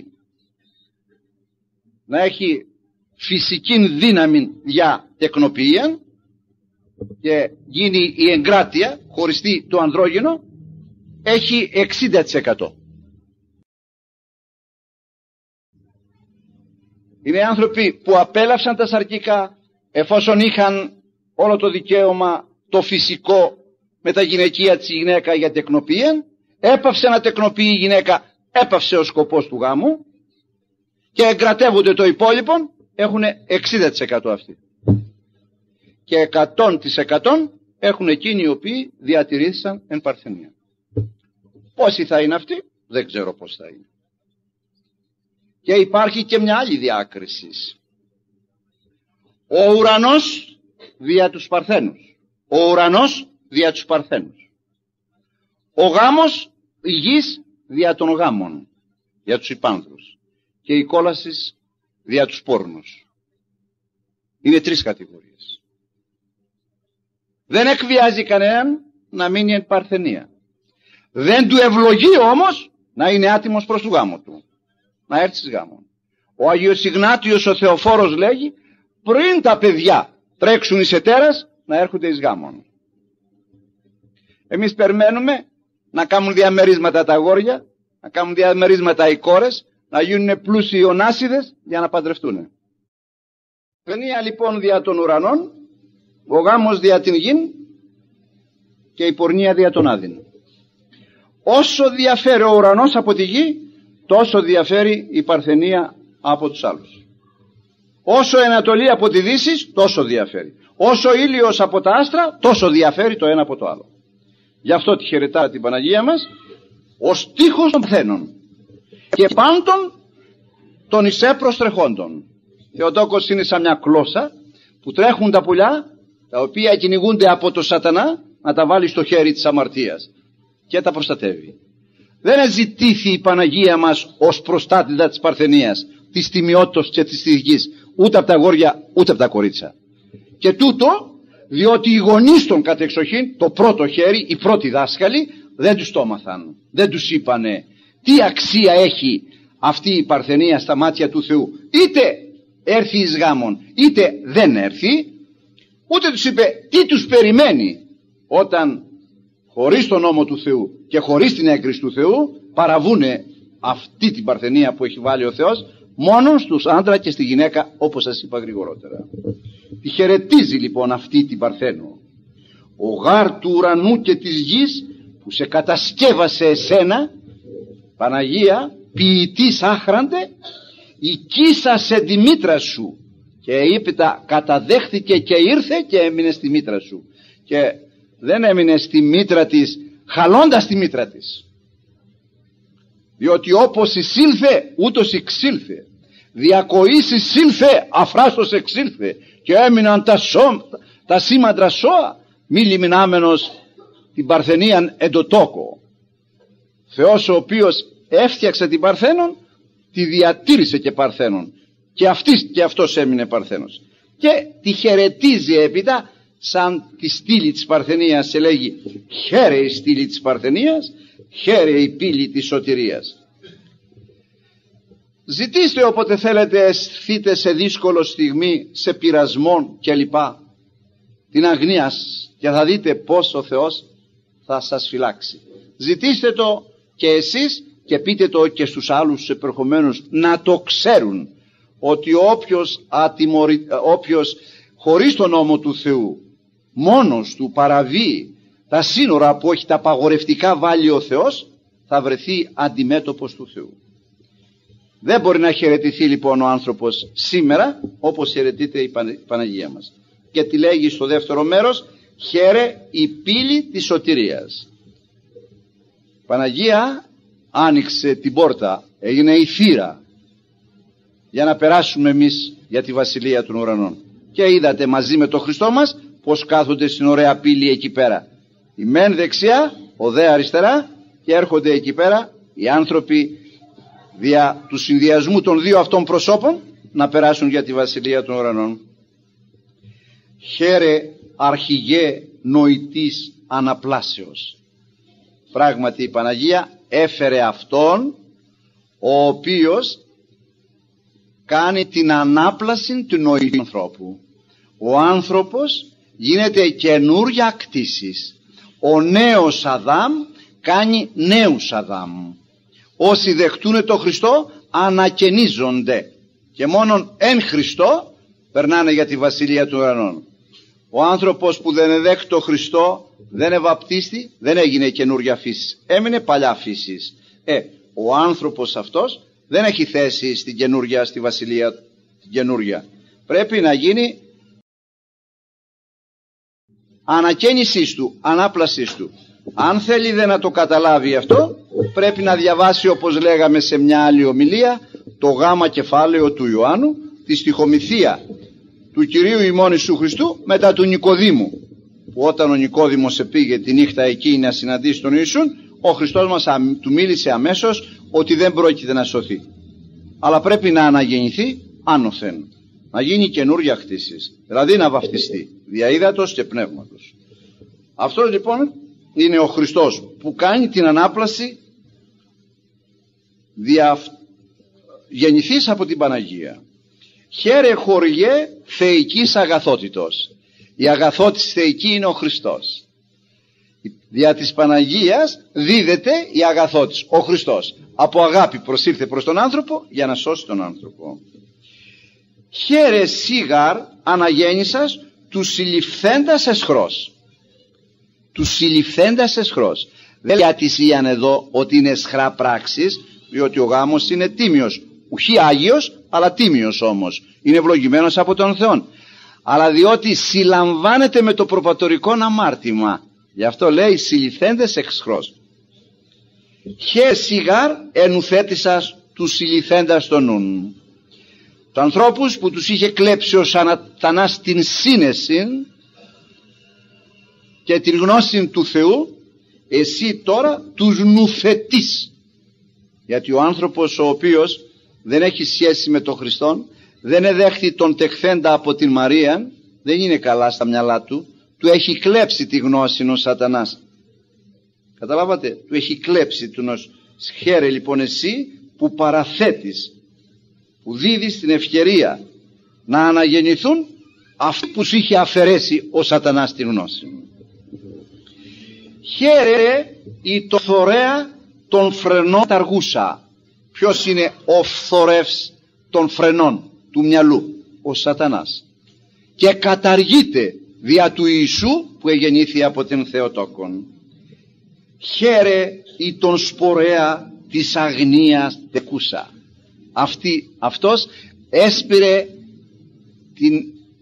να έχει φυσική δύναμη για τεκνοποιία και γίνει η εγκράτεια, χωριστεί το ανδρόγυνο, έχει 60%. Είναι άνθρωποι που απέλαυσαν τα σαρκικά εφόσον είχαν όλο το δικαίωμα το φυσικό με τα γυναικεία της γυναίκα για τεκνοποιία, έπαυσε να τεκνοποιεί η γυναίκα, έπαυσε ο σκοπός του γάμου και εγκρατεύονται το υπόλοιπο, έχουν 60% αυτοί. Και 100% έχουν εκείνοι οι οποίοι διατηρήθησαν εν παρθενία. Πόσοι θα είναι αυτοί, δεν ξέρω πώς θα είναι. Και υπάρχει και μια άλλη διάκριση. Ο ουρανός δια τους παρθένους. Ο ουρανός δια τους παρθένους. Ο γάμος, η γης δια των γάμων, για τους υπάνθρωπους. Και η κόλαση δια τους πόρνους. Είναι 3 κατηγορίες. Δεν εκβιάζει κανέναν να μείνει εν παρθενία. Δεν του ευλογεί όμως να είναι άτιμος προς του γάμου του. Να έρθει στις γάμων. Ο Άγιος Ιγνάτιος ο Θεοφόρος λέγει, πριν τα παιδιά τρέξουν εις ετέρας, να έρχονται εις γάμων. Εμείς περιμένουμε να κάνουν διαμερίσματα τα αγόρια, να κάνουν διαμερίσματα οι κόρες, να γίνουν πλούσιοι ονάσιδες για να παντρευτούν. Παινία λοιπόν δια των ουρανών, ο γάμος δια την γην και η πορνεία δια των άδειν. Όσο διαφέρει ο ουρανός από τη γη, τόσο διαφέρει η παρθενία από τους άλλους. Όσο η Ανατολή από τη Δύση, τόσο διαφέρει. Όσο ο ήλιος από τα άστρα, τόσο διαφέρει το ένα από το άλλο. Γι' αυτό τη χαιρετά την Παναγία μας ως τείχος των παρθένων και πάντων των εισέπρος τρεχόντων. Θεοτόκος είναι σαν μια κλώσσα που τρέχουν τα πουλιά, τα οποία κυνηγούνται από το σατανά, να τα βάλει στο χέρι της αμαρτίας και τα προστατεύει. Δεν ζητήθη η Παναγία μας ως προστάτηδα της παρθενίας, της τιμιότητος και της θυγής, ούτε από τα αγόρια ούτε από τα κορίτσια. Και τούτο διότι οι γονείς των κατεξοχήν, το πρώτο χέρι, οι πρώτοι δάσκαλοι, δεν τους το έμαθαν, δεν τους είπανε τι αξία έχει αυτή η παρθενία στα μάτια του Θεού. Είτε έρθει εις γάμον είτε δεν έρθει, ούτε τους είπε τι τους περιμένει όταν χωρίς τον νόμο του Θεού και χωρίς την έγκριση του Θεού παραβούνε αυτή την παρθενία που έχει βάλει ο Θεός μόνο στους άντρα και στη γυναίκα, όπως σας είπα γρηγορότερα. Τη χαιρετίζει λοιπόν αυτή την παρθένο. Ο γάρ του ουρανού και της γης που σε κατασκεύασε εσένα, Παναγία, ποιητής άχραντε, οικίσασε τη μήτρα σου και είπετα καταδέχθηκε και ήρθε και έμεινε στη μήτρα σου. Και δεν έμεινε στη μήτρα της χαλώντας τη μήτρα της, διότι όπως εισήλθε ούτως εξήλθε, διακοής εισήλθε αφράστος εξήλθε, και έμειναν τα σήμαντρα σώα μη λιμνάμενος την παρθενίαν εντοτόκο. Θεός ο οποίος έφτιαξε την παρθένον, τη διατήρησε και παρθένον, και αυτός έμεινε παρθένος και τη χαιρετίζει έπειτα σαν τη στήλη της παρθενίας, σε λέγει χαίρε η στήλη της παρθενίας, χαίρε η πύλη της σωτηρίας. Ζητήστε όποτε θέλετε, αισθείτε σε δύσκολο στιγμή, σε πειρασμό κλπ, την αγνία και θα δείτε πως ο Θεός θα σας φυλάξει. Ζητήστε το και εσείς και πείτε το και στους άλλους επερχομένους, να το ξέρουν ότι όποιος χωρίς τον νόμο του Θεού μόνος του παραβεί τα σύνορα που έχει τα απαγορευτικά βάλει ο Θεός, θα βρεθεί αντιμέτωπος του Θεού. Δεν μπορεί να χαιρετηθεί λοιπόν ο άνθρωπος σήμερα όπως χαιρετείται η Παναγία μας. Και τη λέγει στο δεύτερο μέρος, χαίρε η πύλη της σωτηρίας. Η Παναγία άνοιξε την πόρτα, έγινε η θύρα για να περάσουμε εμείς για τη Βασιλεία των Ουρανών. Και είδατε μαζί με τον Χριστό μας πως κάθονται στην ωραία πύλη εκεί πέρα. Η μεν δεξιά, ο δε αριστερά, και έρχονται εκεί πέρα οι άνθρωποι δια του συνδυασμού των δύο αυτών προσώπων να περάσουν για τη Βασιλεία των Ουρανών. Χαίρε αρχηγέ νοητής αναπλάσεως. Πράγματι η Παναγία έφερε αυτόν ο οποίος κάνει την ανάπλαση του νοητού ανθρώπου. Ο άνθρωπος γίνεται καινούρια κτήσης. Ο νέος Αδάμ κάνει νέους Αδάμ. Όσοι δεχτούν το Χριστό ανακαινίζονται και μόνον εν Χριστό περνάνε για τη Βασιλεία των Ουρανών. Ο άνθρωπος που δεν δέχτηκε το Χριστό, δεν ευαπτίστη, δεν έγινε καινούρια φύση, έμεινε παλιά φύσης. Ο άνθρωπος αυτός δεν έχει θέση στην καινούρια, στη Βασιλεία την καινούρια. Πρέπει να γίνει ανακαίνισής του, ανάπλασής του. Αν θέλει δεν να το καταλάβει αυτό, πρέπει να διαβάσει, όπως λέγαμε σε μια άλλη ομιλία, το γάμα κεφάλαιο του Ιωάννου, τη στιχομηθεία του Κυρίου ημών Ιησού Χριστού μετά του Νικοδήμου, που όταν ο Νικόδημος πήγε τη νύχτα εκεί να συναντήσει τον Ιησούν, ο Χριστός μας του μίλησε αμέσως ότι δεν πρόκειται να σωθεί, αλλά πρέπει να αναγεννηθεί άνωθεν, να γίνει καινούρια χτίσης, δηλαδή να βαφτιστεί δια ύδατος και πνεύματος. Αυτός λοιπόν είναι ο Χριστός που κάνει την ανάπλαση γεννηθείς από την Παναγία. Χαίρε χωριέ θεϊκής αγαθότητος. Η αγαθότης θεϊκή είναι ο Χριστός. Δια της Παναγίας δίδεται η αγαθότης, ο Χριστός. Από αγάπη προσήλθε προς τον άνθρωπο για να σώσει τον άνθρωπο. Χαίρε σίγαρ αναγέννησας του συλληφθέντας εσχρός. Του συλληφθέντας εσχρός. Δεν διατησίαν εδώ ότι είναι εσχρά πράξεις, διότι ο γάμος είναι τίμιος. Ουχή Άγιος, αλλά τίμιος όμως. Είναι ευλογημένος από τον Θεό. Αλλά διότι συλλαμβάνεται με το προπατορικό αμάρτημα. Γι' αυτό λέει συλληφθέντες εξχρός. Χε σιγάρ ενουθέτησας του συλληφθέντας των νουν. Τους ανθρώπους που τους είχε κλέψει ο Σατανάς την σύνεση και την γνώση του Θεού, εσύ τώρα τους νουθετείς. Γιατί ο άνθρωπος ο οποίος δεν έχει σχέση με τον Χριστόν, δεν εδέχθη τον τεχθέντα από την Μαρία, δεν είναι καλά στα μυαλά του, του έχει κλέψει τη γνώση ο Σατανάς. Καταλάβατε, του έχει κλέψει του νος. Χαίρε λοιπόν εσύ που παραθέτεις, που δίδεις την ευκαιρία να αναγεννηθούν αυτοί που σου είχε αφαιρέσει ο Σατανάς τη γνώση. Χαίρε η το θωρέα των φρενών ταργούσα. Ποιος είναι ο φθορεύς των φρενών του μυαλού? Ο Σατανάς. Και καταργείται δια του Ιησού που εγεννήθη από την Θεοτόκον. Χαίρε η τον σπορέα της αγνίας τεκούσα. Αυτός έσπηρε την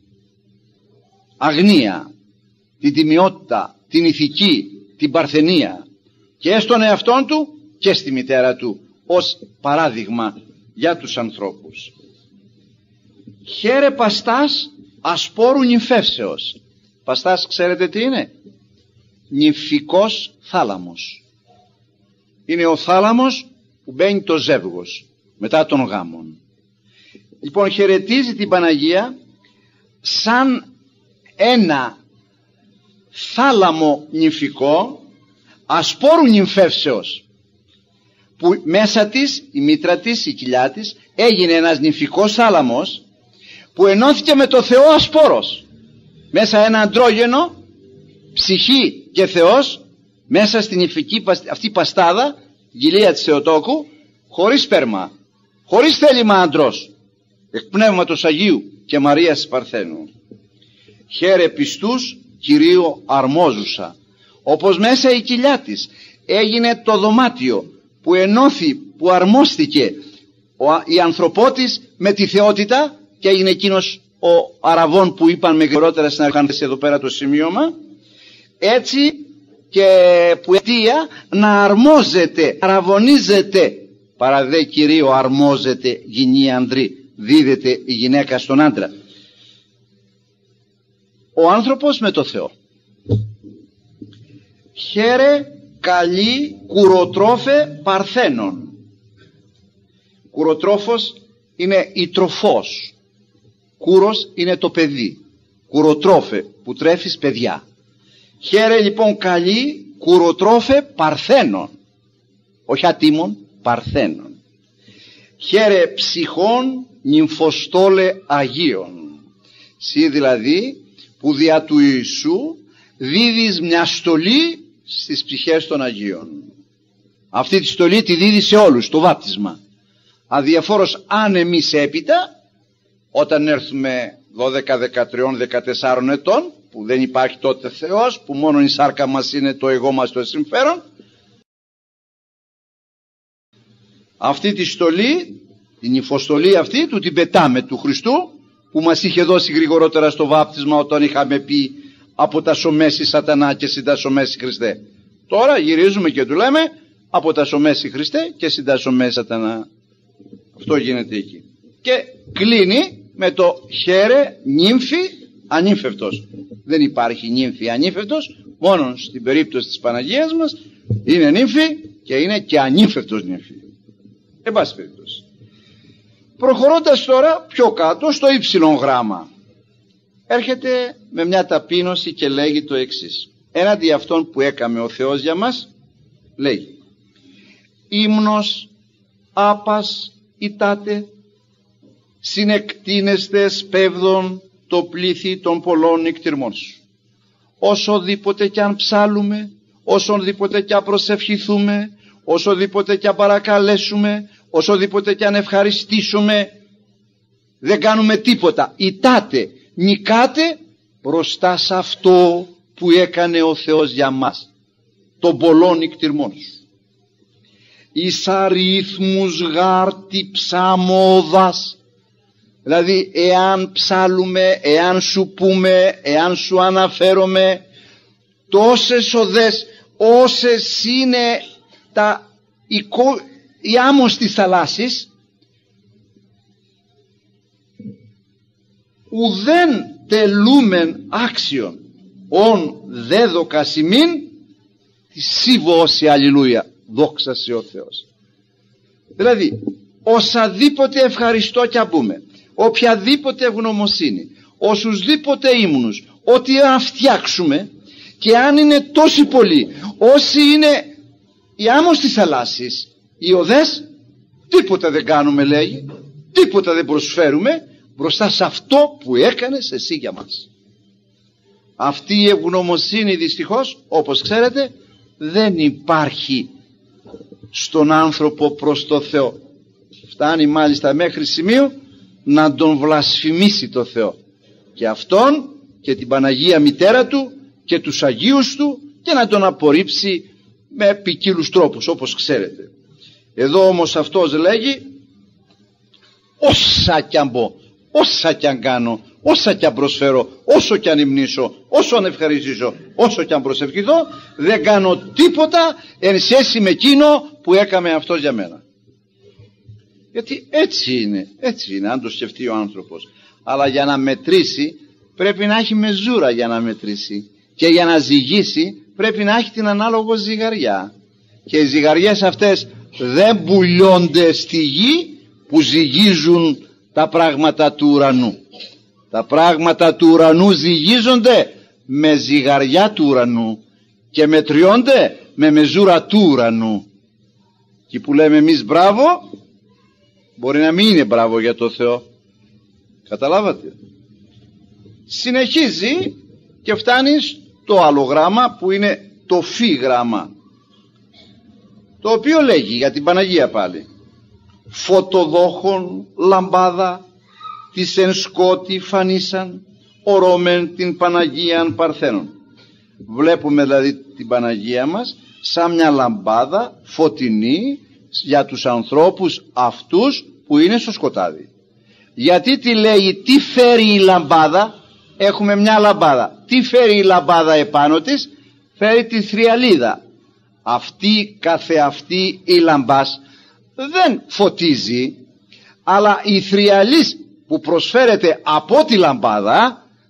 αγνία, την τιμιότητα, την ηθική, την παρθενία και στον εαυτόν του και στη μητέρα του ως παράδειγμα για τους ανθρώπους. Χαίρε παστάς ασπόρου νυμφεύσεως. Παστάς ξέρετε τι είναι? Νυμφικός θάλαμος. Είναι ο θάλαμος που μπαίνει το ζεύγος μετά των γάμων. Λοιπόν, χαιρετίζει την Παναγία σαν ένα θάλαμο νυμφικό ασπόρου νυμφεύσεως, που μέσα της, η μήτρα της, η κοιλιά της, έγινε ένας νυμφικός θάλαμος που ενώθηκε με το Θεό ασπόρος. Μέσα ένα αντρόγενο, ψυχή και Θεός, μέσα στην νυμφική αυτή παστάδα, γυλία της Θεοτόκου, χωρίς σπέρμα, χωρίς θέλημα άντρος, εκ πνεύματος Αγίου και Μαρίας της Παρθένου. Χαίρε πιστούς Κυρίου αρμόζουσα. Όπως μέσα η κοιλιά της έγινε το δωμάτιο που ενώθη, που αρμόστηκε η ανθρωπότης με τη θεότητα και έγινε εκείνος ο αραβών που είπαν με γρηγορότερα στην αρχή εδώ πέρα το σημείωμα, έτσι και που αιτία να αρμόζεται, αραβωνίζεται, παρά δε Κυρίω αρμόζεται γυνή ανδρή, δίδεται η γυναίκα στον άντρα. ο άνθρωπος με το Θεό. Χαίρε καλή κουροτρόφε παρθένων. Κουροτρόφος είναι η τροφός. Κούρος είναι το παιδί. Κουροτρόφε που τρέφεις παιδιά. Χαίρε λοιπόν καλή κουροτρόφε παρθένων. Όχι ατίμων, παρθένων. Χαίρε ψυχών νυμφοστόλε Αγίων. Συ δηλαδή που δια του Ιησού δίδεις μια στολή στις ψυχές των Αγίων. Αυτή τη στολή τη δίδει σε όλους, το βάπτισμα. Αδιαφόρος αν εμείς έπειτα, όταν έρθουμε 12, 13, 14 ετών, που δεν υπάρχει τότε Θεός, που μόνο η σάρκα μας είναι το εγώ μας το συμφέρον, αυτή τη στολή, την υφοστολή αυτή, του την πετάμε του Χριστού, που μας είχε δώσει γρηγορότερα στο βάπτισμα όταν είχαμε πει αποτασσομέσει Σατανά και συντασσομέσει Χριστέ. Τώρα γυρίζουμε και του λέμε αποτασσομέσει Χριστέ και συντασσομέσει Σατανά. Αυτό γίνεται εκεί. Και κλείνει με το χαίρε νύμφη ανύμφευτος. Δεν υπάρχει νύμφη ανύμφευτος, μόνο στην περίπτωση της Παναγίας μας είναι νύμφη και είναι και ανύμφευτος νύμφη. Εν πάση περιπτώσει. Προχωρώντας τώρα πιο κάτω στο ύψιλον γράμμα, έρχεται με μια ταπείνωση και λέγει το εξής. Έναντι αυτών που έκαμε ο Θεός για μας, λέγει ύμνος άπας ητάτε συνεκτείνεστε σπέβδον το πλήθη των πολλών νικτυρμών σου. Όσοδήποτε κι αν ψάλουμε, όσοδήποτε κι αν προσευχηθούμε, όσοδήποτε κι αν παρακαλέσουμε, όσοδήποτε κι αν ευχαριστήσουμε, δεν κάνουμε τίποτα. Ητάτε, νικάτε μπροστά σε αυτό που έκανε ο Θεός για μας, των πολλών νικτυρμών σου. Εις αριθμούς γάρτη ψαμόδας. Δηλαδή εάν ψάλουμε, εάν σου πούμε, εάν σου αναφέρομαι τόσες οδές όσες είναι οι άμμος της θαλάσσης, ουδέν τελούμεν άξιον ον δέδοκα ημίν τη σύβωση αλληλούια, δόξα σε ο Θεός. Δηλαδή οσαδήποτε ευχαριστώ κι αν πούμε, οποιαδήποτε ευγνωμοσύνη, όσουσδήποτε ύμνους, ό,τι αν φτιάξουμε, και αν είναι τόσοι πολλοί όσοι είναι οι άμμος της θαλάσσης, οι οδές, τίποτα δεν κάνουμε, λέγει, τίποτα δεν προσφέρουμε μπροστά σε αυτό που έκανες εσύ για μας. Αυτή η ευγνωμοσύνη δυστυχώς, όπως ξέρετε, δεν υπάρχει στον άνθρωπο προς το Θεό. Φτάνει μάλιστα μέχρι σημείο να τον βλασφημίσει το Θεό, και αυτόν και την Παναγία Μητέρα του και τους Αγίους του, και να τον απορρίψει με ποικίλους τρόπους, όπως ξέρετε. Εδώ όμως αυτός λέγει όσα κι αν πω, όσα κι αν κάνω, όσα κι αν προσφέρω, όσο κι αν υμνήσω, όσο αν ευχαριστήσω, όσο κι αν προσευχηθώ, δεν κάνω τίποτα εν σχέση με εκείνο που έκαμε αυτός για μένα. Γιατί έτσι είναι αν το σκεφτεί ο άνθρωπος. Αλλά για να μετρήσει πρέπει να έχει μεζούρα, για να μετρήσει, και για να ζυγίσει πρέπει να έχει την ανάλογο ζυγαριά, και οι ζυγαριές αυτές δεν πουλιώνται στη γη που ζυγίζουν τα πράγματα του ουρανού. Τα πράγματα του ουρανού ζυγίζονται με ζυγαριά του ουρανού και μετριώνται με μεζούρα του ουρανού. Και που λέμε εμείς μπράβο, μπορεί να μην είναι μπράβο για το Θεό. Καταλάβατε? Συνεχίζει και φτάνει στο άλλο γράμμα που είναι το φι γράμμα, το οποίο λέγει για την Παναγία πάλι φωτοδόχων λαμπάδα της εν σκότη φανίσαν ορώμεν την Παναγίαν Παρθένων. Βλέπουμε δηλαδή την Παναγία μας σαν μια λαμπάδα φωτεινή για τους ανθρώπους αυτούς που είναι στο σκοτάδι. Γιατί τι λέει, τι φέρει η λαμπάδα? Έχουμε μια λαμπάδα. Τι φέρει η λαμπάδα επάνω της? Φέρει τη θριαλίδα. Αυτή καθεαυτή η λαμπάς δεν φωτίζει, αλλά η θριαλής που προσφέρεται από τη λαμπάδα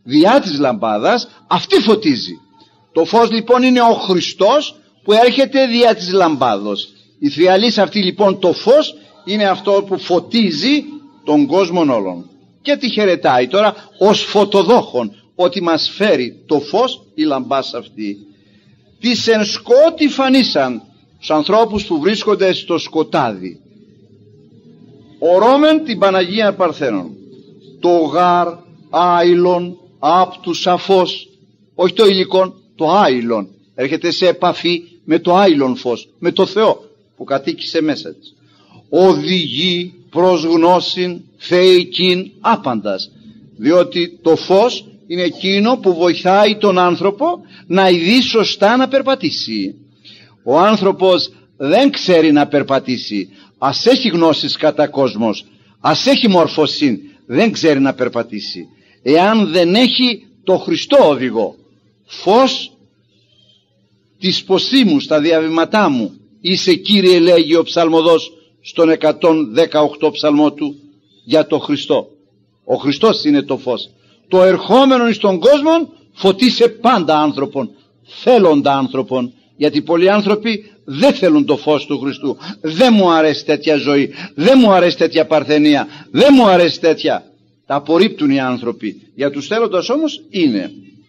διά της λαμπάδας, αυτή φωτίζει. Το φως λοιπόν είναι ο Χριστός που έρχεται διά της λαμπάδος. Η θριαλής αυτή λοιπόν το φως είναι αυτό που φωτίζει τον κόσμο όλων. Και τη χαιρετάει τώρα ως φωτοδόχον, ότι μας φέρει το φως η λαμπάς αυτή. Τις εν σκότη φανίσαν τους ανθρώπους που βρίσκονται στο σκοτάδι. Ορώμεν την Παναγία Παρθένων. Το γάρ άειλον απ' του σαφώς, όχι το υλικόν, το άειλον. Έρχεται σε επαφή με το άειλον φως, με το Θεό που κατοίκησε μέσα της. Οδηγεί προς γνώσιν θεϊκήν άπαντας, διότι το φως είναι εκείνο που βοηθάει τον άνθρωπο να ειδεί σωστά να περπατήσει. Ο άνθρωπος δεν ξέρει να περπατήσει, ας έχει γνώσεις κατά κόσμος, ας έχει μορφωσήν, δεν ξέρει να περπατήσει εάν δεν έχει το Χριστό οδηγό. Φως της ποσίμου στα διαβήματά μου είσαι, Κύριε, λέγει ο ψαλμοδός στον 118 ψαλμό του για το Χριστό. Ο Χριστός είναι το φως. Το ερχόμενο εις τον κόσμο φωτίσε πάντα άνθρωπον, θέλοντα άνθρωπον, γιατί πολλοί άνθρωποι δεν θέλουν το φως του Χριστού. Δεν μου αρέσει τέτοια ζωή, δεν μου αρέσει τέτοια παρθενία, δεν μου αρέσει τέτοια. Τα απορρίπτουν οι άνθρωποι. Για τους θέλοντας όμως είναι.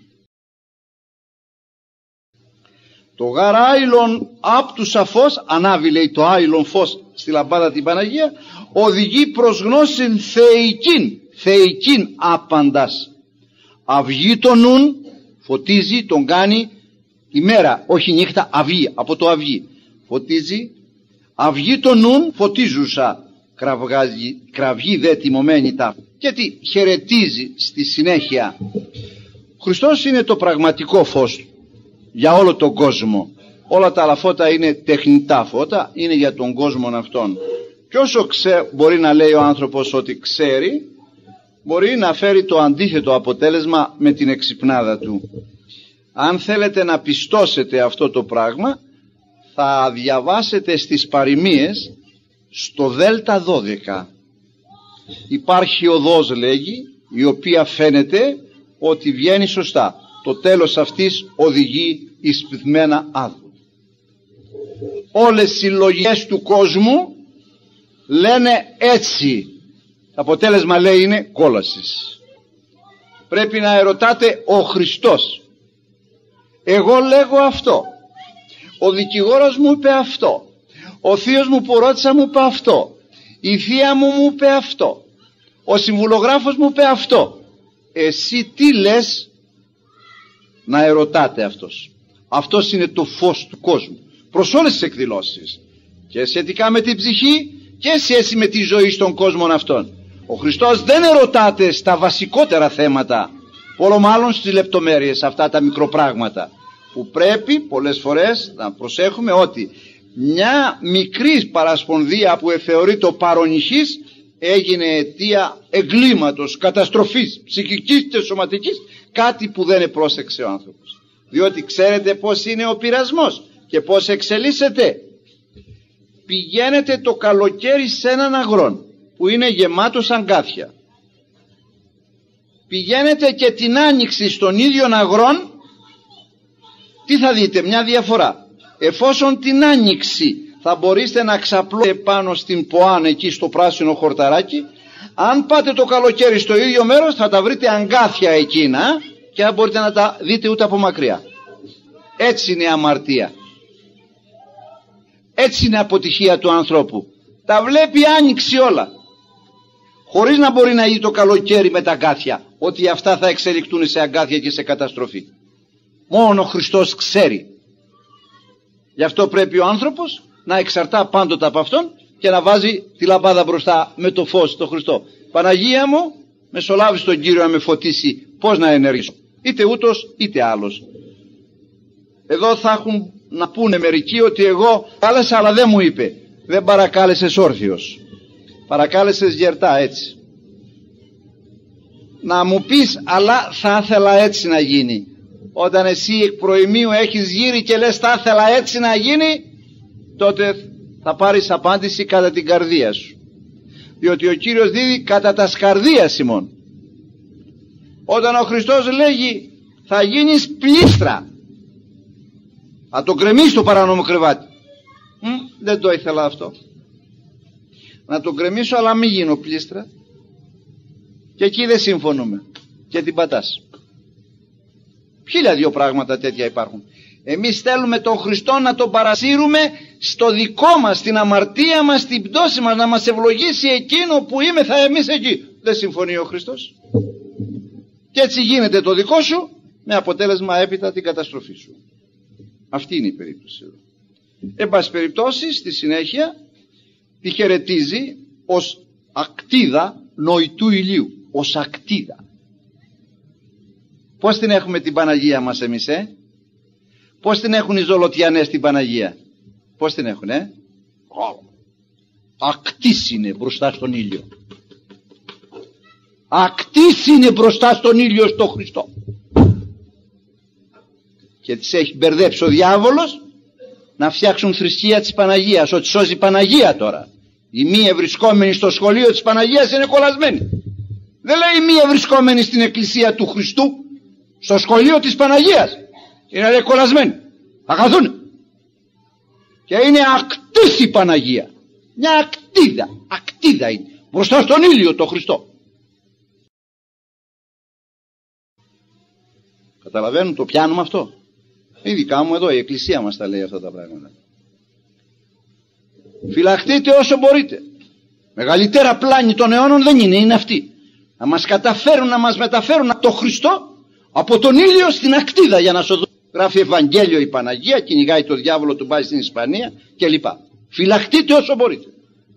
Το γαρ άειλον απ' του σαφώς, ανάβει λέει το άειλον φως στη λαμπάδα την Παναγία, οδηγεί προς γνώσιν θεϊκήν άπαντας. Αυγεί τον νουν, φωτίζει, τον κάνει ημέρα, όχι νύχτα, αυγεί, από το αυγεί. Φωτίζει, αυγεί τον νουν, φωτίζουσα, κραυγή δε τιμωμένη τα. Και τι χαιρετίζει στη συνέχεια. Ο Χριστός είναι το πραγματικό φως για όλο τον κόσμο. Όλα τα άλλα φώτα είναι τεχνητά φώτα, είναι για τον κόσμο αυτόν. Και όσο μπορεί να λέει ο άνθρωπος ότι ξέρει, μπορεί να φέρει το αντίθετο αποτέλεσμα με την εξυπνάδα του. Αν θέλετε να πιστώσετε αυτό το πράγμα, θα διαβάσετε στις παροιμίες στο Δέλτα 12. Υπάρχει οδός, λέγει, η οποία φαίνεται ότι βγαίνει σωστά. Το τέλος αυτής οδηγεί εις πυθμένα άδου. Όλες οι λογικές του κόσμου λένε έτσι. Το αποτέλεσμα, λέει, είναι κόλασης. Πρέπει να ερωτάτε ο Χριστός. Εγώ λέγω αυτό. Ο δικηγόρος μου είπε αυτό. Ο θείος μου που ρώτησα μου είπε αυτό. Η θεία μου είπε αυτό. Ο συμβουλογράφος μου είπε αυτό. Εσύ τι λες? Να ερωτάτε αυτός. Αυτός είναι το φως του κόσμου προς όλες τις εκδηλώσεις, και σχετικά με την ψυχή και σχέση με τη ζωή στον κόσμο αυτόν. Ο Χριστός δεν ερωτάται στα βασικότερα θέματα, πολλο μάλλον στις λεπτομέρειες, αυτά τα μικροπράγματα που πρέπει πολλές φορές να προσέχουμε, ότι μια μικρή παρασπονδία που θεωρεί το παρονυχής έγινε αιτία εγκλήματος, καταστροφής ψυχικής και σωματικής, κάτι που δεν επρόσεξε ο άνθρωπος. Διότι ξέρετε πώς είναι ο πειρασμός και πώς εξελίσσεται. Πηγαίνετε το καλοκαίρι σε έναν αγρόν που είναι γεμάτος αγκάθια. Πηγαίνετε και την άνοιξη στον ίδιο αγρόν, τι θα δείτε? Μια διαφορά. Εφόσον την άνοιξη θα μπορείτε να ξαπλώσετε πάνω στην ποάν, εκεί στο πράσινο χορταράκι, αν πάτε το καλοκαίρι στο ίδιο μέρος θα τα βρείτε αγκάθια εκείνα και δεν μπορείτε να τα δείτε ούτε από μακριά. Έτσι είναι η αμαρτία. Έτσι είναι η αποτυχία του ανθρώπου. Τα βλέπει άνοιξη όλα, χωρίς να μπορεί να δει το καλοκαίρι με τα αγκάθια ότι αυτά θα εξελιχθούν σε αγκάθια και σε καταστροφή. Μόνο ο Χριστός ξέρει. Γι' αυτό πρέπει ο άνθρωπος να εξαρτά πάντοτε από αυτόν και να βάζει τη λαμπάδα μπροστά με το φως το Χριστό. Παναγία μου, μεσολάβεις τον Κύριο να με φωτίσει, πώς να ενεργήσω, είτε ούτως είτε άλλος. Εδώ θα έχουν να πούνε μερικοί ότι εγώ κάλεσα αλλά δεν μου είπε. Δεν παρακάλεσες όρθιος, παρακάλεσες γερτά, έτσι. Να μου πεις, αλλά θα ήθελα έτσι να γίνει. Όταν εσύ εκ προημίου έχεις γύρει και λες θα ήθελα έτσι να γίνει, τότε θα πάρεις απάντηση κατά την καρδία σου. Διότι ο Κύριος δίδει κατά τα σκαρδίας ημών. Όταν ο Χριστός λέγει θα γίνεις πλήστρα, θα τον κρεμίσει το παράνομο κρεβάτι. Δεν το ήθελα αυτό. Να τον κρεμίσω αλλά μην γίνω πλήστρα. Και εκεί δεν συμφωνούμε. Και την πατάς. 1002 πράγματα τέτοια υπάρχουν. Εμείς θέλουμε τον Χριστό να τον παρασύρουμε στο δικό μας, στην αμαρτία μας, στην πτώση μας, να μας ευλογήσει εκείνο που είμαι θα εμείς εκεί. Δεν συμφωνεί ο Χριστός. Και έτσι γίνεται το δικό σου, με αποτέλεσμα έπειτα την καταστροφή σου. Αυτή είναι η περίπτωση εδώ. Εν πάση περιπτώσει, στη συνέχεια τη χαιρετίζει ως ακτίδα νοητού ηλίου. Ως ακτίδα. Πώς την έχουμε την Παναγία μας εμείς, Πώς την έχουν οι Ζολοτιανές την Παναγία? Πώς την έχουν, Ακτής είναι μπροστά στον ήλιο. Ακτής είναι μπροστά στον ήλιο στο Χριστό. Και τις έχει μπερδέψει ο διάβολος να φτιάξουν θρησκεία της Παναγίας, ότι σώζει η Παναγία τώρα. Οι μη ευρισκόμενοι στο σχολείο της Παναγίας είναι κολλασμένοι. Δεν λέει μη ευρισκόμενοι στην εκκλησία του Χριστού, στο σχολείο της Παναγίας. Είναι λέει κολλασμένοι. Θα χαθούν. Και είναι ακτής η Παναγία. Μια ακτίδα. Ακτίδα είναι. Μπροστά στον ήλιο το Χριστό. Καταλαβαίνουν, το πιάνουμε αυτό? Ειδικά μου εδώ η εκκλησία μας τα λέει αυτά τα πράγματα. Φυλαχτείτε όσο μπορείτε. Μεγαλύτερα πλάνη των αιώνων δεν είναι, είναι αυτή. Να μας καταφέρουν να μας μεταφέρουν από το Χριστό, από τον ήλιο στην ακτίδα για να σωθούν. Γράφει Ευαγγέλιο η Παναγία, κυνηγάει το διάβολο, του πάει στην Ισπανία κλπ. Φυλαχτείτε όσο μπορείτε.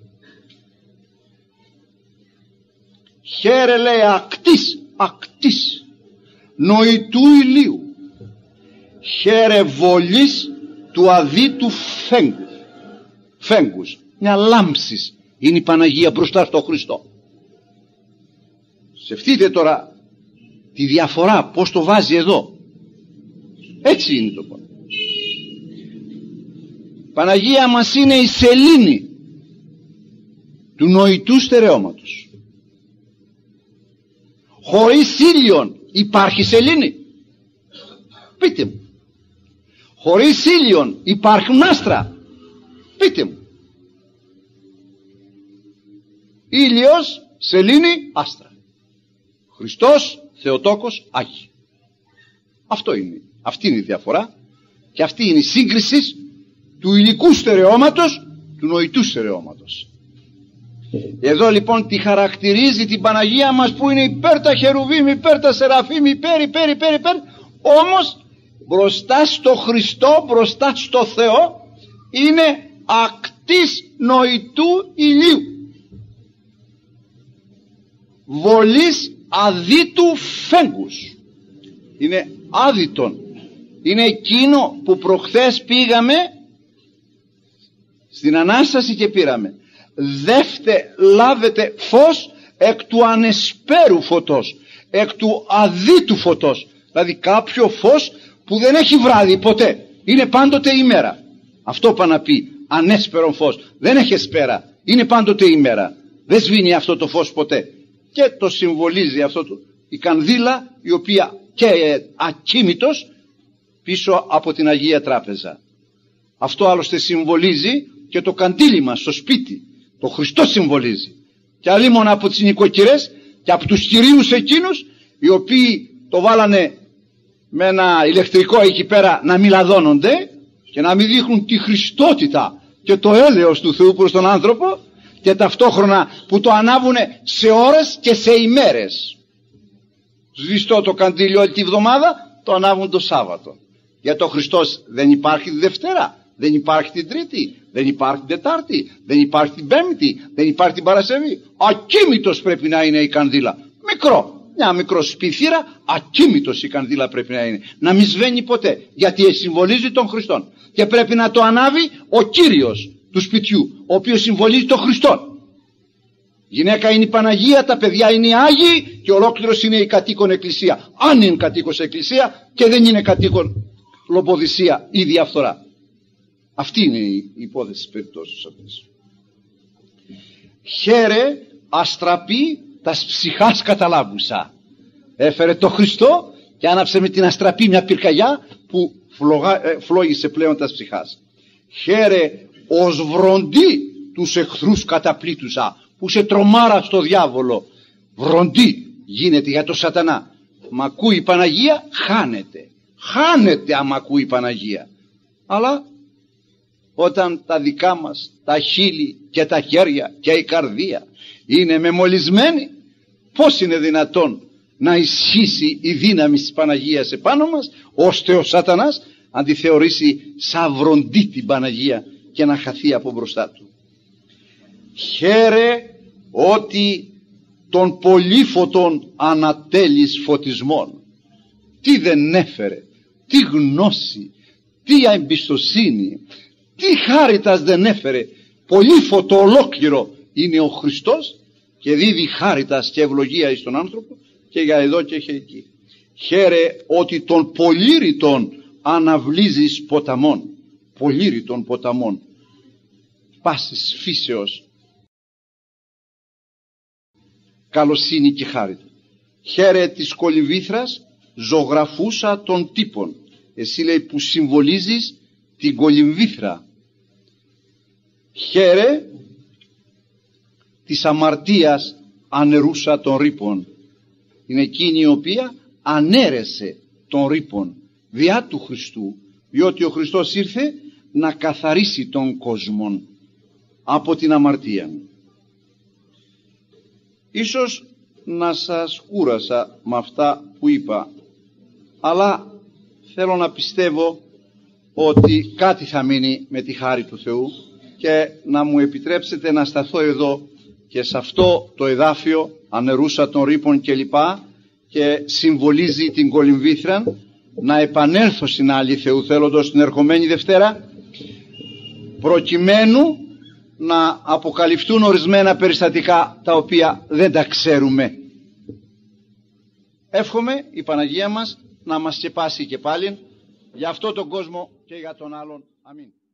Χαίρε λέει ακτής νοητού ηλίου, χαίρε βολής του αδίτου φέγγους. Μια λάμψης είναι η Παναγία μπροστά στο Χριστό. Σκεφτείτε τώρα τη διαφορά, πως το βάζει εδώ. Έτσι είναι το πάνω. Παναγία μας είναι η σελήνη του νοητού στερεώματος. Χωρίς ήλιον υπάρχει σελήνη? Πείτε μου. Χωρίς ήλιον υπάρχουν άστρα? Πείτε μου. Ήλιος, σελήνη, άστρα. Χριστός, Θεοτόκος, Άγιοι. Αυτό είναι. Αυτή είναι η διαφορά και αυτή είναι η σύγκριση του υλικού στερεώματος, του νοητού στερεώματος. Εδώ λοιπόν τη χαρακτηρίζει την Παναγία μας που είναι υπέρ τα χερουβίμ, υπέρ τα σεραφίμ, υπέρ, όμως μπροστά στο Χριστό, μπροστά στο Θεό είναι ακτής νοητού ηλίου, βολής αδίτου φέγγους. Είναι άδυτον. Είναι εκείνο που προχθές πήγαμε στην Ανάσταση και πήραμε. Δεύτε λάβετε φως εκ του ανεσπέρου φωτός, εκ του αδίτου φωτός. Δηλαδή κάποιο φως που δεν έχει βράδυ ποτέ, είναι πάντοτε ημέρα. Αυτό πάει να πει ανέσπερο φως. Δεν έχει εσπέρα, είναι πάντοτε ημέρα. Δεν σβήνει αυτό το φως ποτέ. Και το συμβολίζει αυτό η κανδύλα, η οποία και ακίμητος πίσω από την Αγία Τράπεζα. Αυτό άλλωστε συμβολίζει και το καντήλι μας στο σπίτι. Το Χριστό συμβολίζει. Και αλλήμον από τις νοικοκυρές και από τους κυρίους εκείνους οι οποίοι το βάλανε με ένα ηλεκτρικό εκεί πέρα να μην λαδώνονται και να μην δείχνουν τη χριστότητα και το έλεος του Θεού προς τον άνθρωπο, και ταυτόχρονα που το ανάβουνε σε ώρες και σε ημέρες. Σβηστό το καντήλι όλη τη βδομάδα, το ανάβουν το Σάββατο. Για το Χριστός δεν υπάρχει τη Δευτέρα, δεν υπάρχει την Τρίτη, δεν υπάρχει την Τετάρτη, δεν υπάρχει την Πέμπτη, δεν υπάρχει την Παρασκευή. Ακίμητος πρέπει να είναι η κανδύλα. Μικρό, μια μικρό σπιθύρα, ακίμητος η κανδύλα πρέπει να είναι. Να μην σβαίνει ποτέ, γιατί συμβολίζει τον Χριστόν. Και πρέπει να το ανάβει ο Κύριος του σπιτιού, ο οποίος συμβολίζει τον Χριστόν. Η γυναίκα είναι η Παναγία, τα παιδιά είναι οι Άγιοι και ολόκληρος είναι η κατοίκον εκκλησία. Αν είναι κατοίκος εκκλησία και δεν είναι κατοίκον λομποδυσία ή διαφθορά. Αυτή είναι η υπόθεση της περιπτώσεως αυτής. Χαίρε αστραπή τας ψυχάς καταλάβουσα. Έφερε το Χριστό και άναψε με την αστραπή μια πυρκαγιά που φλόγησε πλέον τας ψυχάς. Χαίρε ως βροντί τους εχθρούς καταπλήτουσα, που σε τρομάρα στο διάβολο. Βροντί γίνεται για το σατανά. Μ' ακούει η Παναγία, χάνεται άμα ακούει η Παναγία. Αλλά όταν τα δικά μας τα χείλη και τα χέρια και η καρδία είναι μεμολισμένοι, πώς είναι δυνατόν να ισχύσει η δύναμη της Παναγίας επάνω μας, ώστε ο σατανάς να τη θεωρήσει σαν βροντί την Παναγία και να χαθεί από μπροστά του. Χαίρε ότι των πολύφωτων ανατέλεις φωτισμών, τι δεν έφερε, τι γνώση, τι εμπιστοσύνη, τι χάριτας δεν έφερε. Πολύφωτο ολόκληρο είναι ο Χριστός και δίδει χάριτας και ευλογία εις τον άνθρωπο και για εδώ και εκεί. Χαίρε ότι των πολύρητων αναβλύζεις ποταμών, πολύρητων ποταμών πάσης φύσεως, καλοσύνη και χάριτο. Χαίρε της κολυμβήθρας ζωγραφούσα των τύπων. Εσύ, λέει, που συμβολίζεις την κολυμβήθρα. Χαίρε της αμαρτίας ανερούσα των ρήπων. Είναι εκείνη η οποία ανέρεσε των ρήπων διά του Χριστού, διότι ο Χριστός ήρθε να καθαρίσει τον κόσμο από την αμαρτία. Ίσως να σας κούρασα με αυτά που είπα, αλλά θέλω να πιστεύω ότι κάτι θα μείνει με τη χάρη του Θεού και να μου επιτρέψετε να σταθώ εδώ και σε αυτό το εδάφιο ανερούσα των ρήπων κλπ. Και συμβολίζει την κολυμβήθρα, να επανέλθω στην άλλη Θεού θέλοντος την ερχομένη Δευτέρα, προκειμένου να αποκαλυφθούν ορισμένα περιστατικά τα οποία δεν τα ξέρουμε. Εύχομαι η Παναγία μας να μας σκεπάσει και πάλι για αυτό τον κόσμο και για τον άλλον. Αμήν.